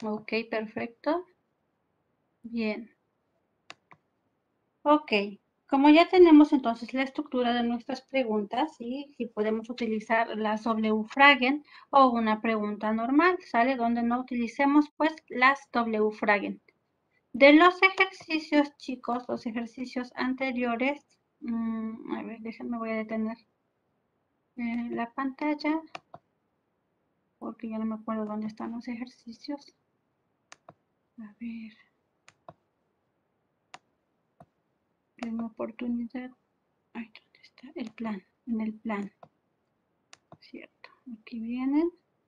Ok, perfecto. Bien. Ok. Como ya tenemos entonces la estructura de nuestras preguntas, ¿sí? Si podemos utilizar las W-Fragen o una pregunta normal, ¿sale? Donde no utilicemos pues las W-Fragen. De los ejercicios, chicos, los ejercicios anteriores, mmm, a ver, déjenme, voy a detener eh, la pantalla, porque ya no me acuerdo dónde están los ejercicios. A ver, una oportunidad. Ay, ¿dónde está? El plan, en el plan. Cierto, aquí vienen.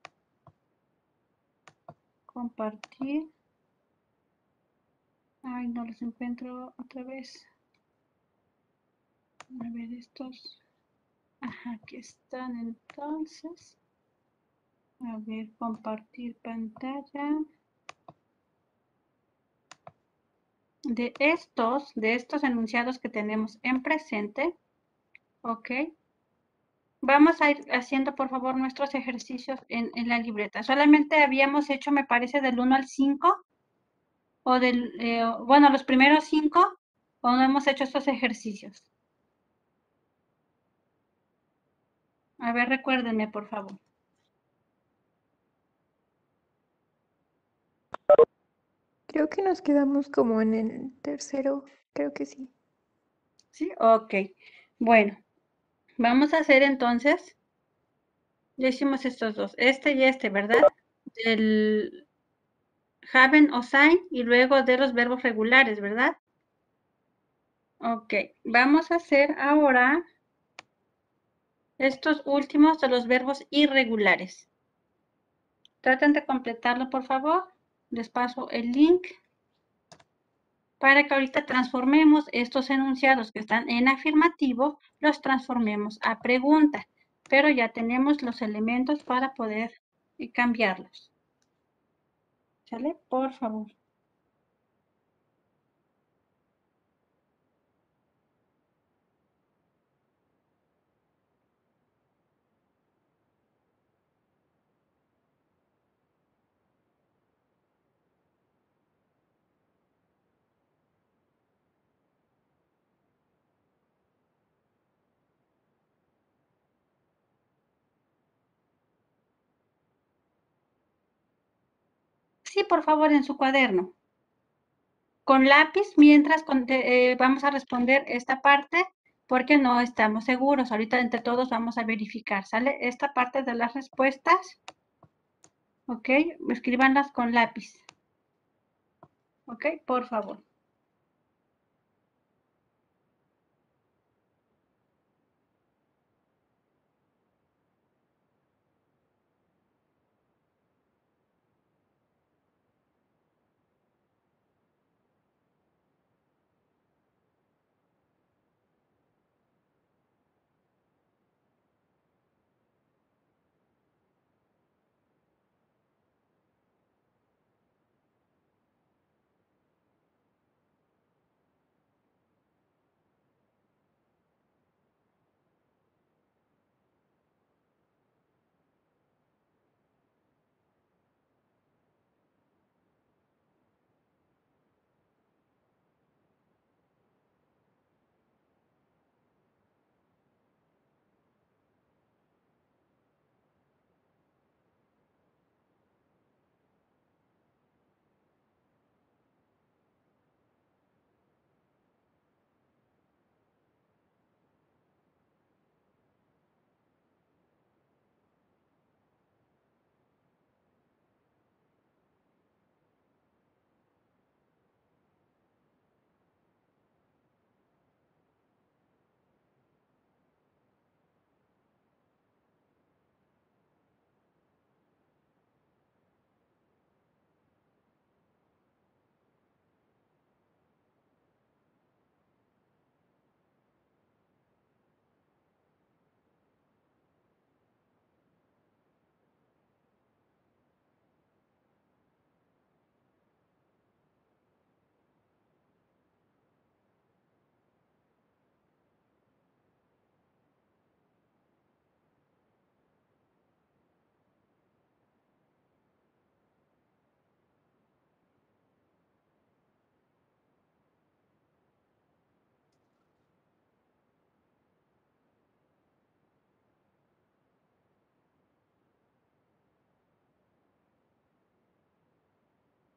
Compartir. Ay, no los encuentro otra vez. A ver, estos. Ajá, aquí están entonces. A ver, compartir pantalla. De estos, de estos enunciados que tenemos en presente, ok, vamos a ir haciendo por favor nuestros ejercicios en, en la libreta. Solamente habíamos hecho, me parece, del uno al cinco, o del, eh, bueno, los primeros cinco, o no hemos hecho estos ejercicios. A ver, recuérdenme, por favor. Creo que nos quedamos como en el tercero, creo que sí. ¿Sí? Ok. Bueno, vamos a hacer entonces, ya hicimos estos dos, este y este, ¿verdad? Del haben o sein y luego de los verbos regulares, ¿verdad? Ok, vamos a hacer ahora estos últimos de los verbos irregulares. Traten de completarlo, por favor. Les paso el link para que ahorita transformemos estos enunciados que están en afirmativo, los transformemos a pregunta. Pero ya tenemos los elementos para poder cambiarlos. ¿Sale? Por favor. Sí, por favor, en su cuaderno. Con lápiz, mientras eh, vamos a responder esta parte, porque no estamos seguros. Ahorita entre todos vamos a verificar, ¿sale? Esta parte de las respuestas, ¿ok? Escríbanlas con lápiz. ¿Ok? Por favor.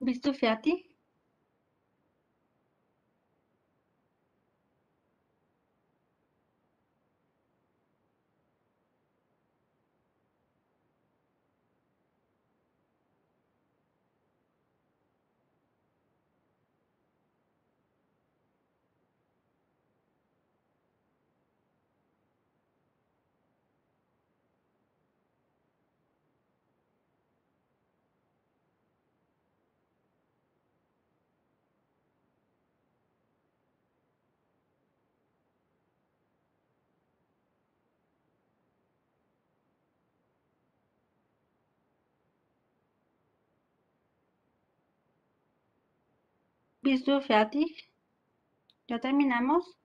Bist du fertig? Bist du fertig? ¿Ya terminamos?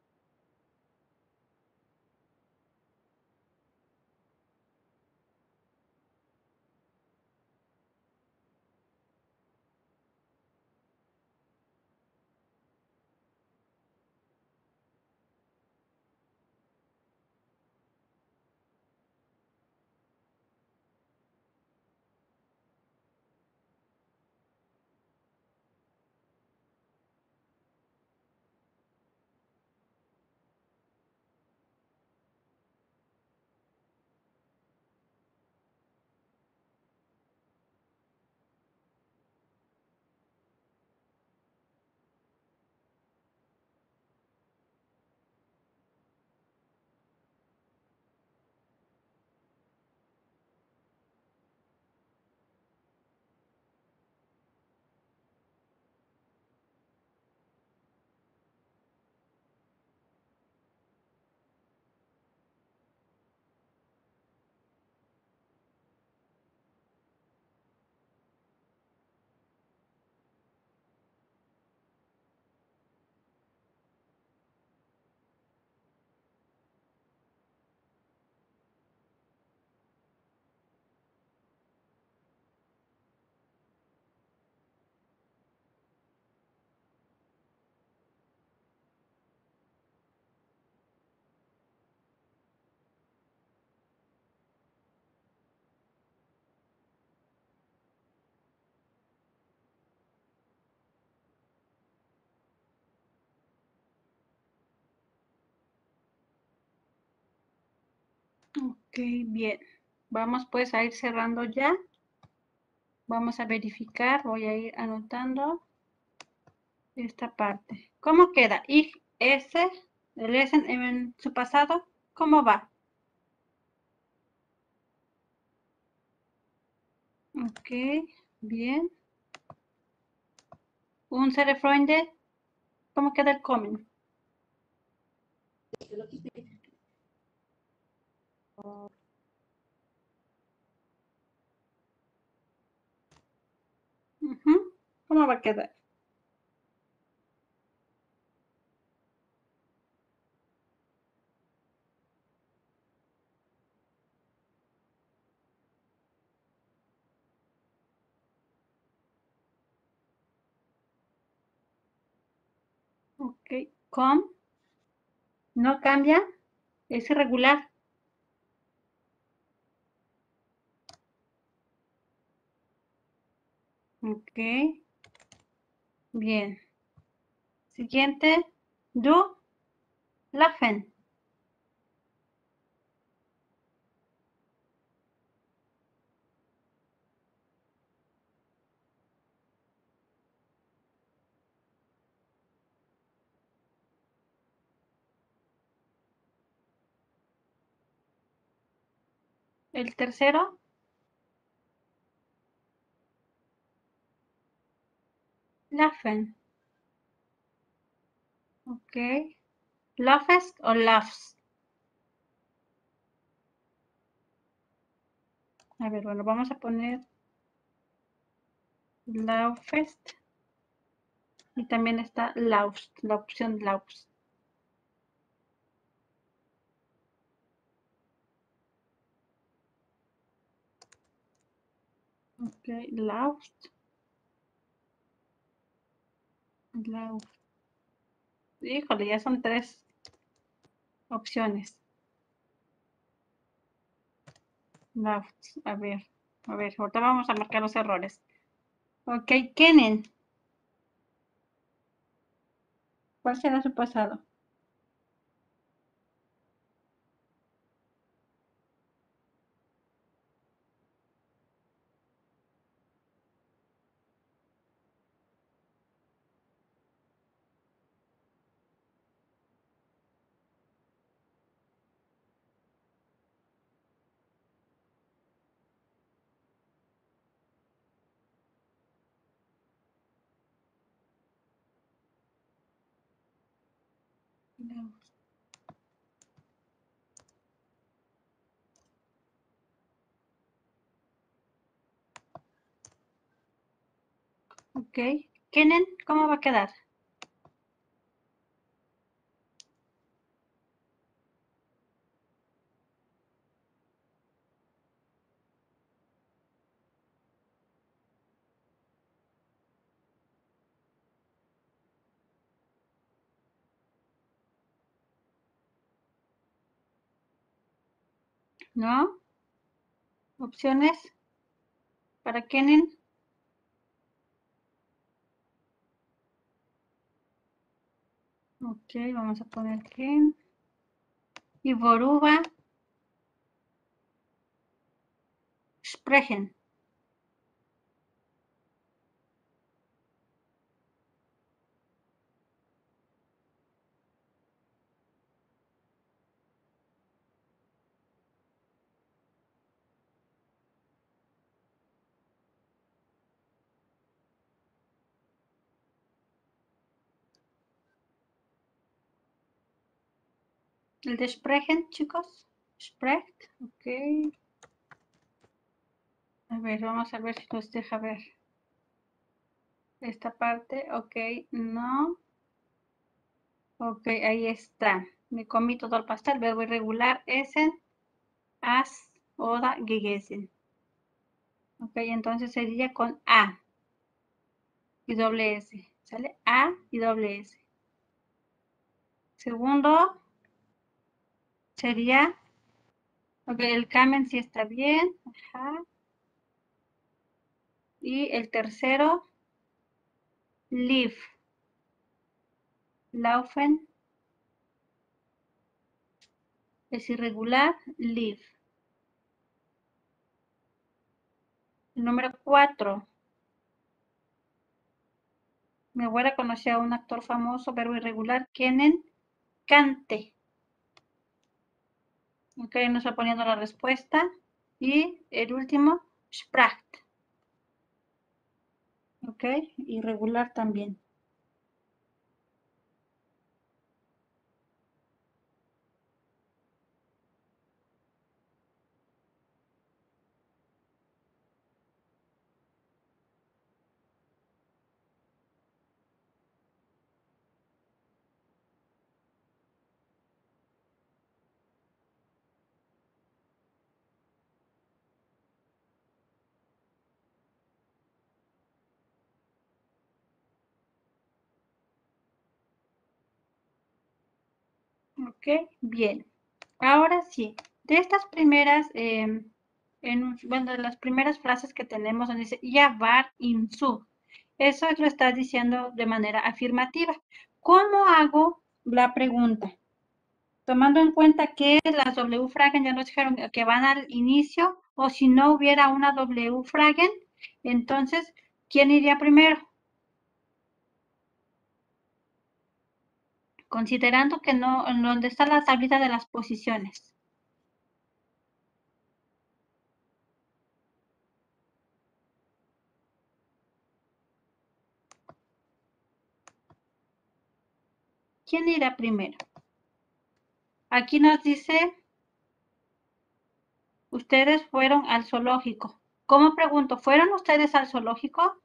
Ok, bien. Vamos pues a ir cerrando ya. Vamos a verificar, voy a ir anotando esta parte. ¿Cómo queda? Ich esse, el S en su pasado, ¿cómo va? Ok, bien. Unsere Freunde, ¿cómo queda el kommen? Ujú. ¿Cómo va a quedar? Ok, com, no cambia, es irregular. Ok, bien. Siguiente, du, lachen. El tercero, lachen. Ok. ¿Laughes o laughs? A ver, bueno, vamos a poner Laufest. Y también está Laust, la opción Laust. Ok, Laust. Laust. Híjole, ya son tres opciones. Laust. A ver, a ver, ahorita vamos a marcar los errores. Ok, Kenen. ¿Cuál será su pasado? Ok. Kenen, ¿cómo va a quedar? ¿No? ¿Opciones para Kenen? Ok, vamos a poner Ken. Y Boruba. Sprechen. El de Sprechen, chicos. Sprecht. Ok. A ver, vamos a ver si nos deja ver. Esta parte, ok, no. Ok, ahí está. Me comí todo el pastel. Verbo irregular, essen, has, oder, gegessen. Ok, entonces sería con A y doble S. ¿Sale? A y doble S. Segundo sería, ok, el Kamen sí está bien. Ajá. Y el tercero, live. Laufen. Es irregular, live. El número cuatro. Mi abuela conocía a un actor famoso, verbo irregular, Kenen, cante. Ok, nos va poniendo la respuesta. Y el último, spracht. Ok, irregular también. Ok, bien. Ahora sí, de estas primeras, eh, en, bueno, de las primeras frases que tenemos, donde dice, ya var im Zug. Eso lo estás diciendo de manera afirmativa. ¿Cómo hago la pregunta? Tomando en cuenta que las W Fragen ya nos dijeron que van al inicio, o si no hubiera una W Fragen, entonces, ¿quién iría primero? Considerando que no, en donde está la tablita de las posiciones. ¿Quién irá primero? Aquí nos dice, ustedes fueron al zoológico. ¿Cómo pregunto? ¿Fueron ustedes al zoológico?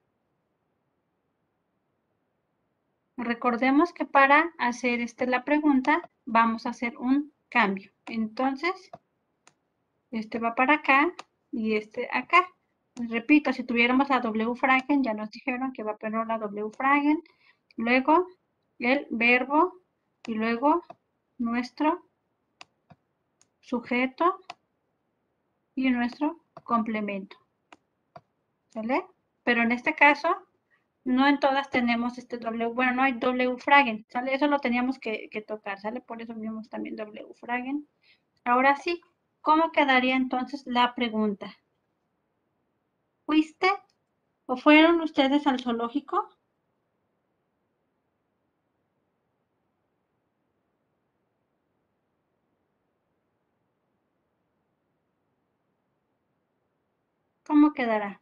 Recordemos que para hacer este, la pregunta, vamos a hacer un cambio. Entonces, este va para acá y este acá. Repito, si tuviéramos la W Fragen, ya nos dijeron que va primero la W Fragen, luego el verbo y luego nuestro sujeto y nuestro complemento. ¿Sale? pero en este caso, no en todas tenemos este W, bueno, no hay W fragen, ¿sale? Eso lo teníamos que, que tocar, ¿sale? Por eso vimos también W fragen. Ahora sí, ¿cómo quedaría entonces la pregunta? ¿Fuiste o fueron ustedes al zoológico? ¿Cómo quedará?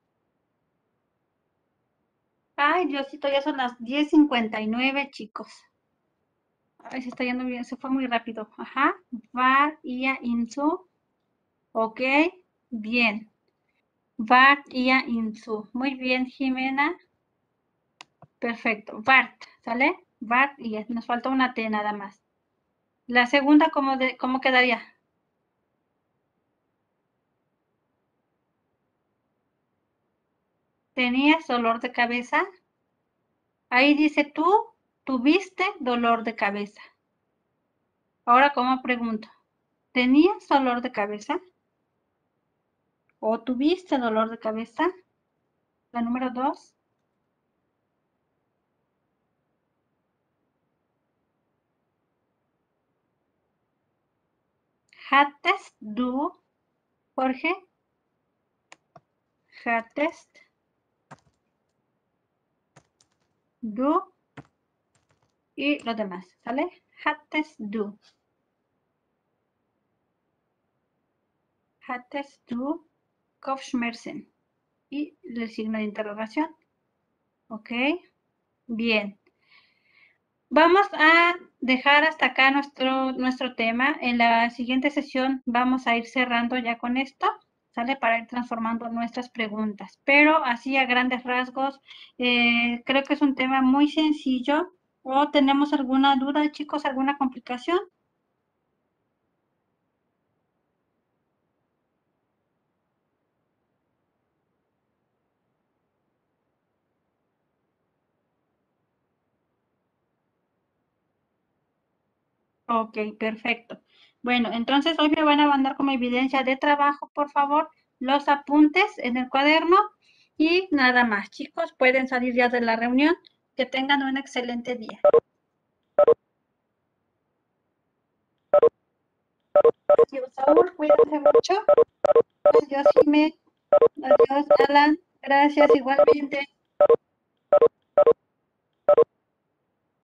Ay, Diosito, ya son las diez cincuenta y nueve, chicos. Ay, se está yendo bien, se fue muy rápido. Ajá. Var ia insu. Ok, bien. Var ia insu. Muy bien, Jimena. Perfecto. Vart, ¿sale? Vart y nos falta una T nada más. La segunda, ¿cómo, de, cómo quedaría? ¿Tenías dolor de cabeza? Ahí dice tú, tuviste dolor de cabeza. Ahora, ¿cómo pregunto? ¿Tenías dolor de cabeza? ¿O tuviste dolor de cabeza? La número dos. Hattest du, Jorge? Hattest du y los demás, ¿sale? Hattest du. Hattest du Kopfschmerzen. Y el signo de interrogación. Ok, bien. Vamos a dejar hasta acá nuestro, nuestro tema. En la siguiente sesión vamos a ir cerrando ya con esto, ¿sale? Para ir transformando nuestras preguntas. Pero así a grandes rasgos, eh, creo que es un tema muy sencillo. ¿O tenemos alguna duda, chicos? ¿Alguna complicación? Ok, perfecto. Bueno, entonces hoy me van a mandar como evidencia de trabajo, por favor, los apuntes en el cuaderno y nada más. Chicos, pueden salir ya de la reunión. Que tengan un excelente día. Adiós, Saúl, cuídense mucho. Adiós, Jimé. Adiós, Alan. Gracias igualmente.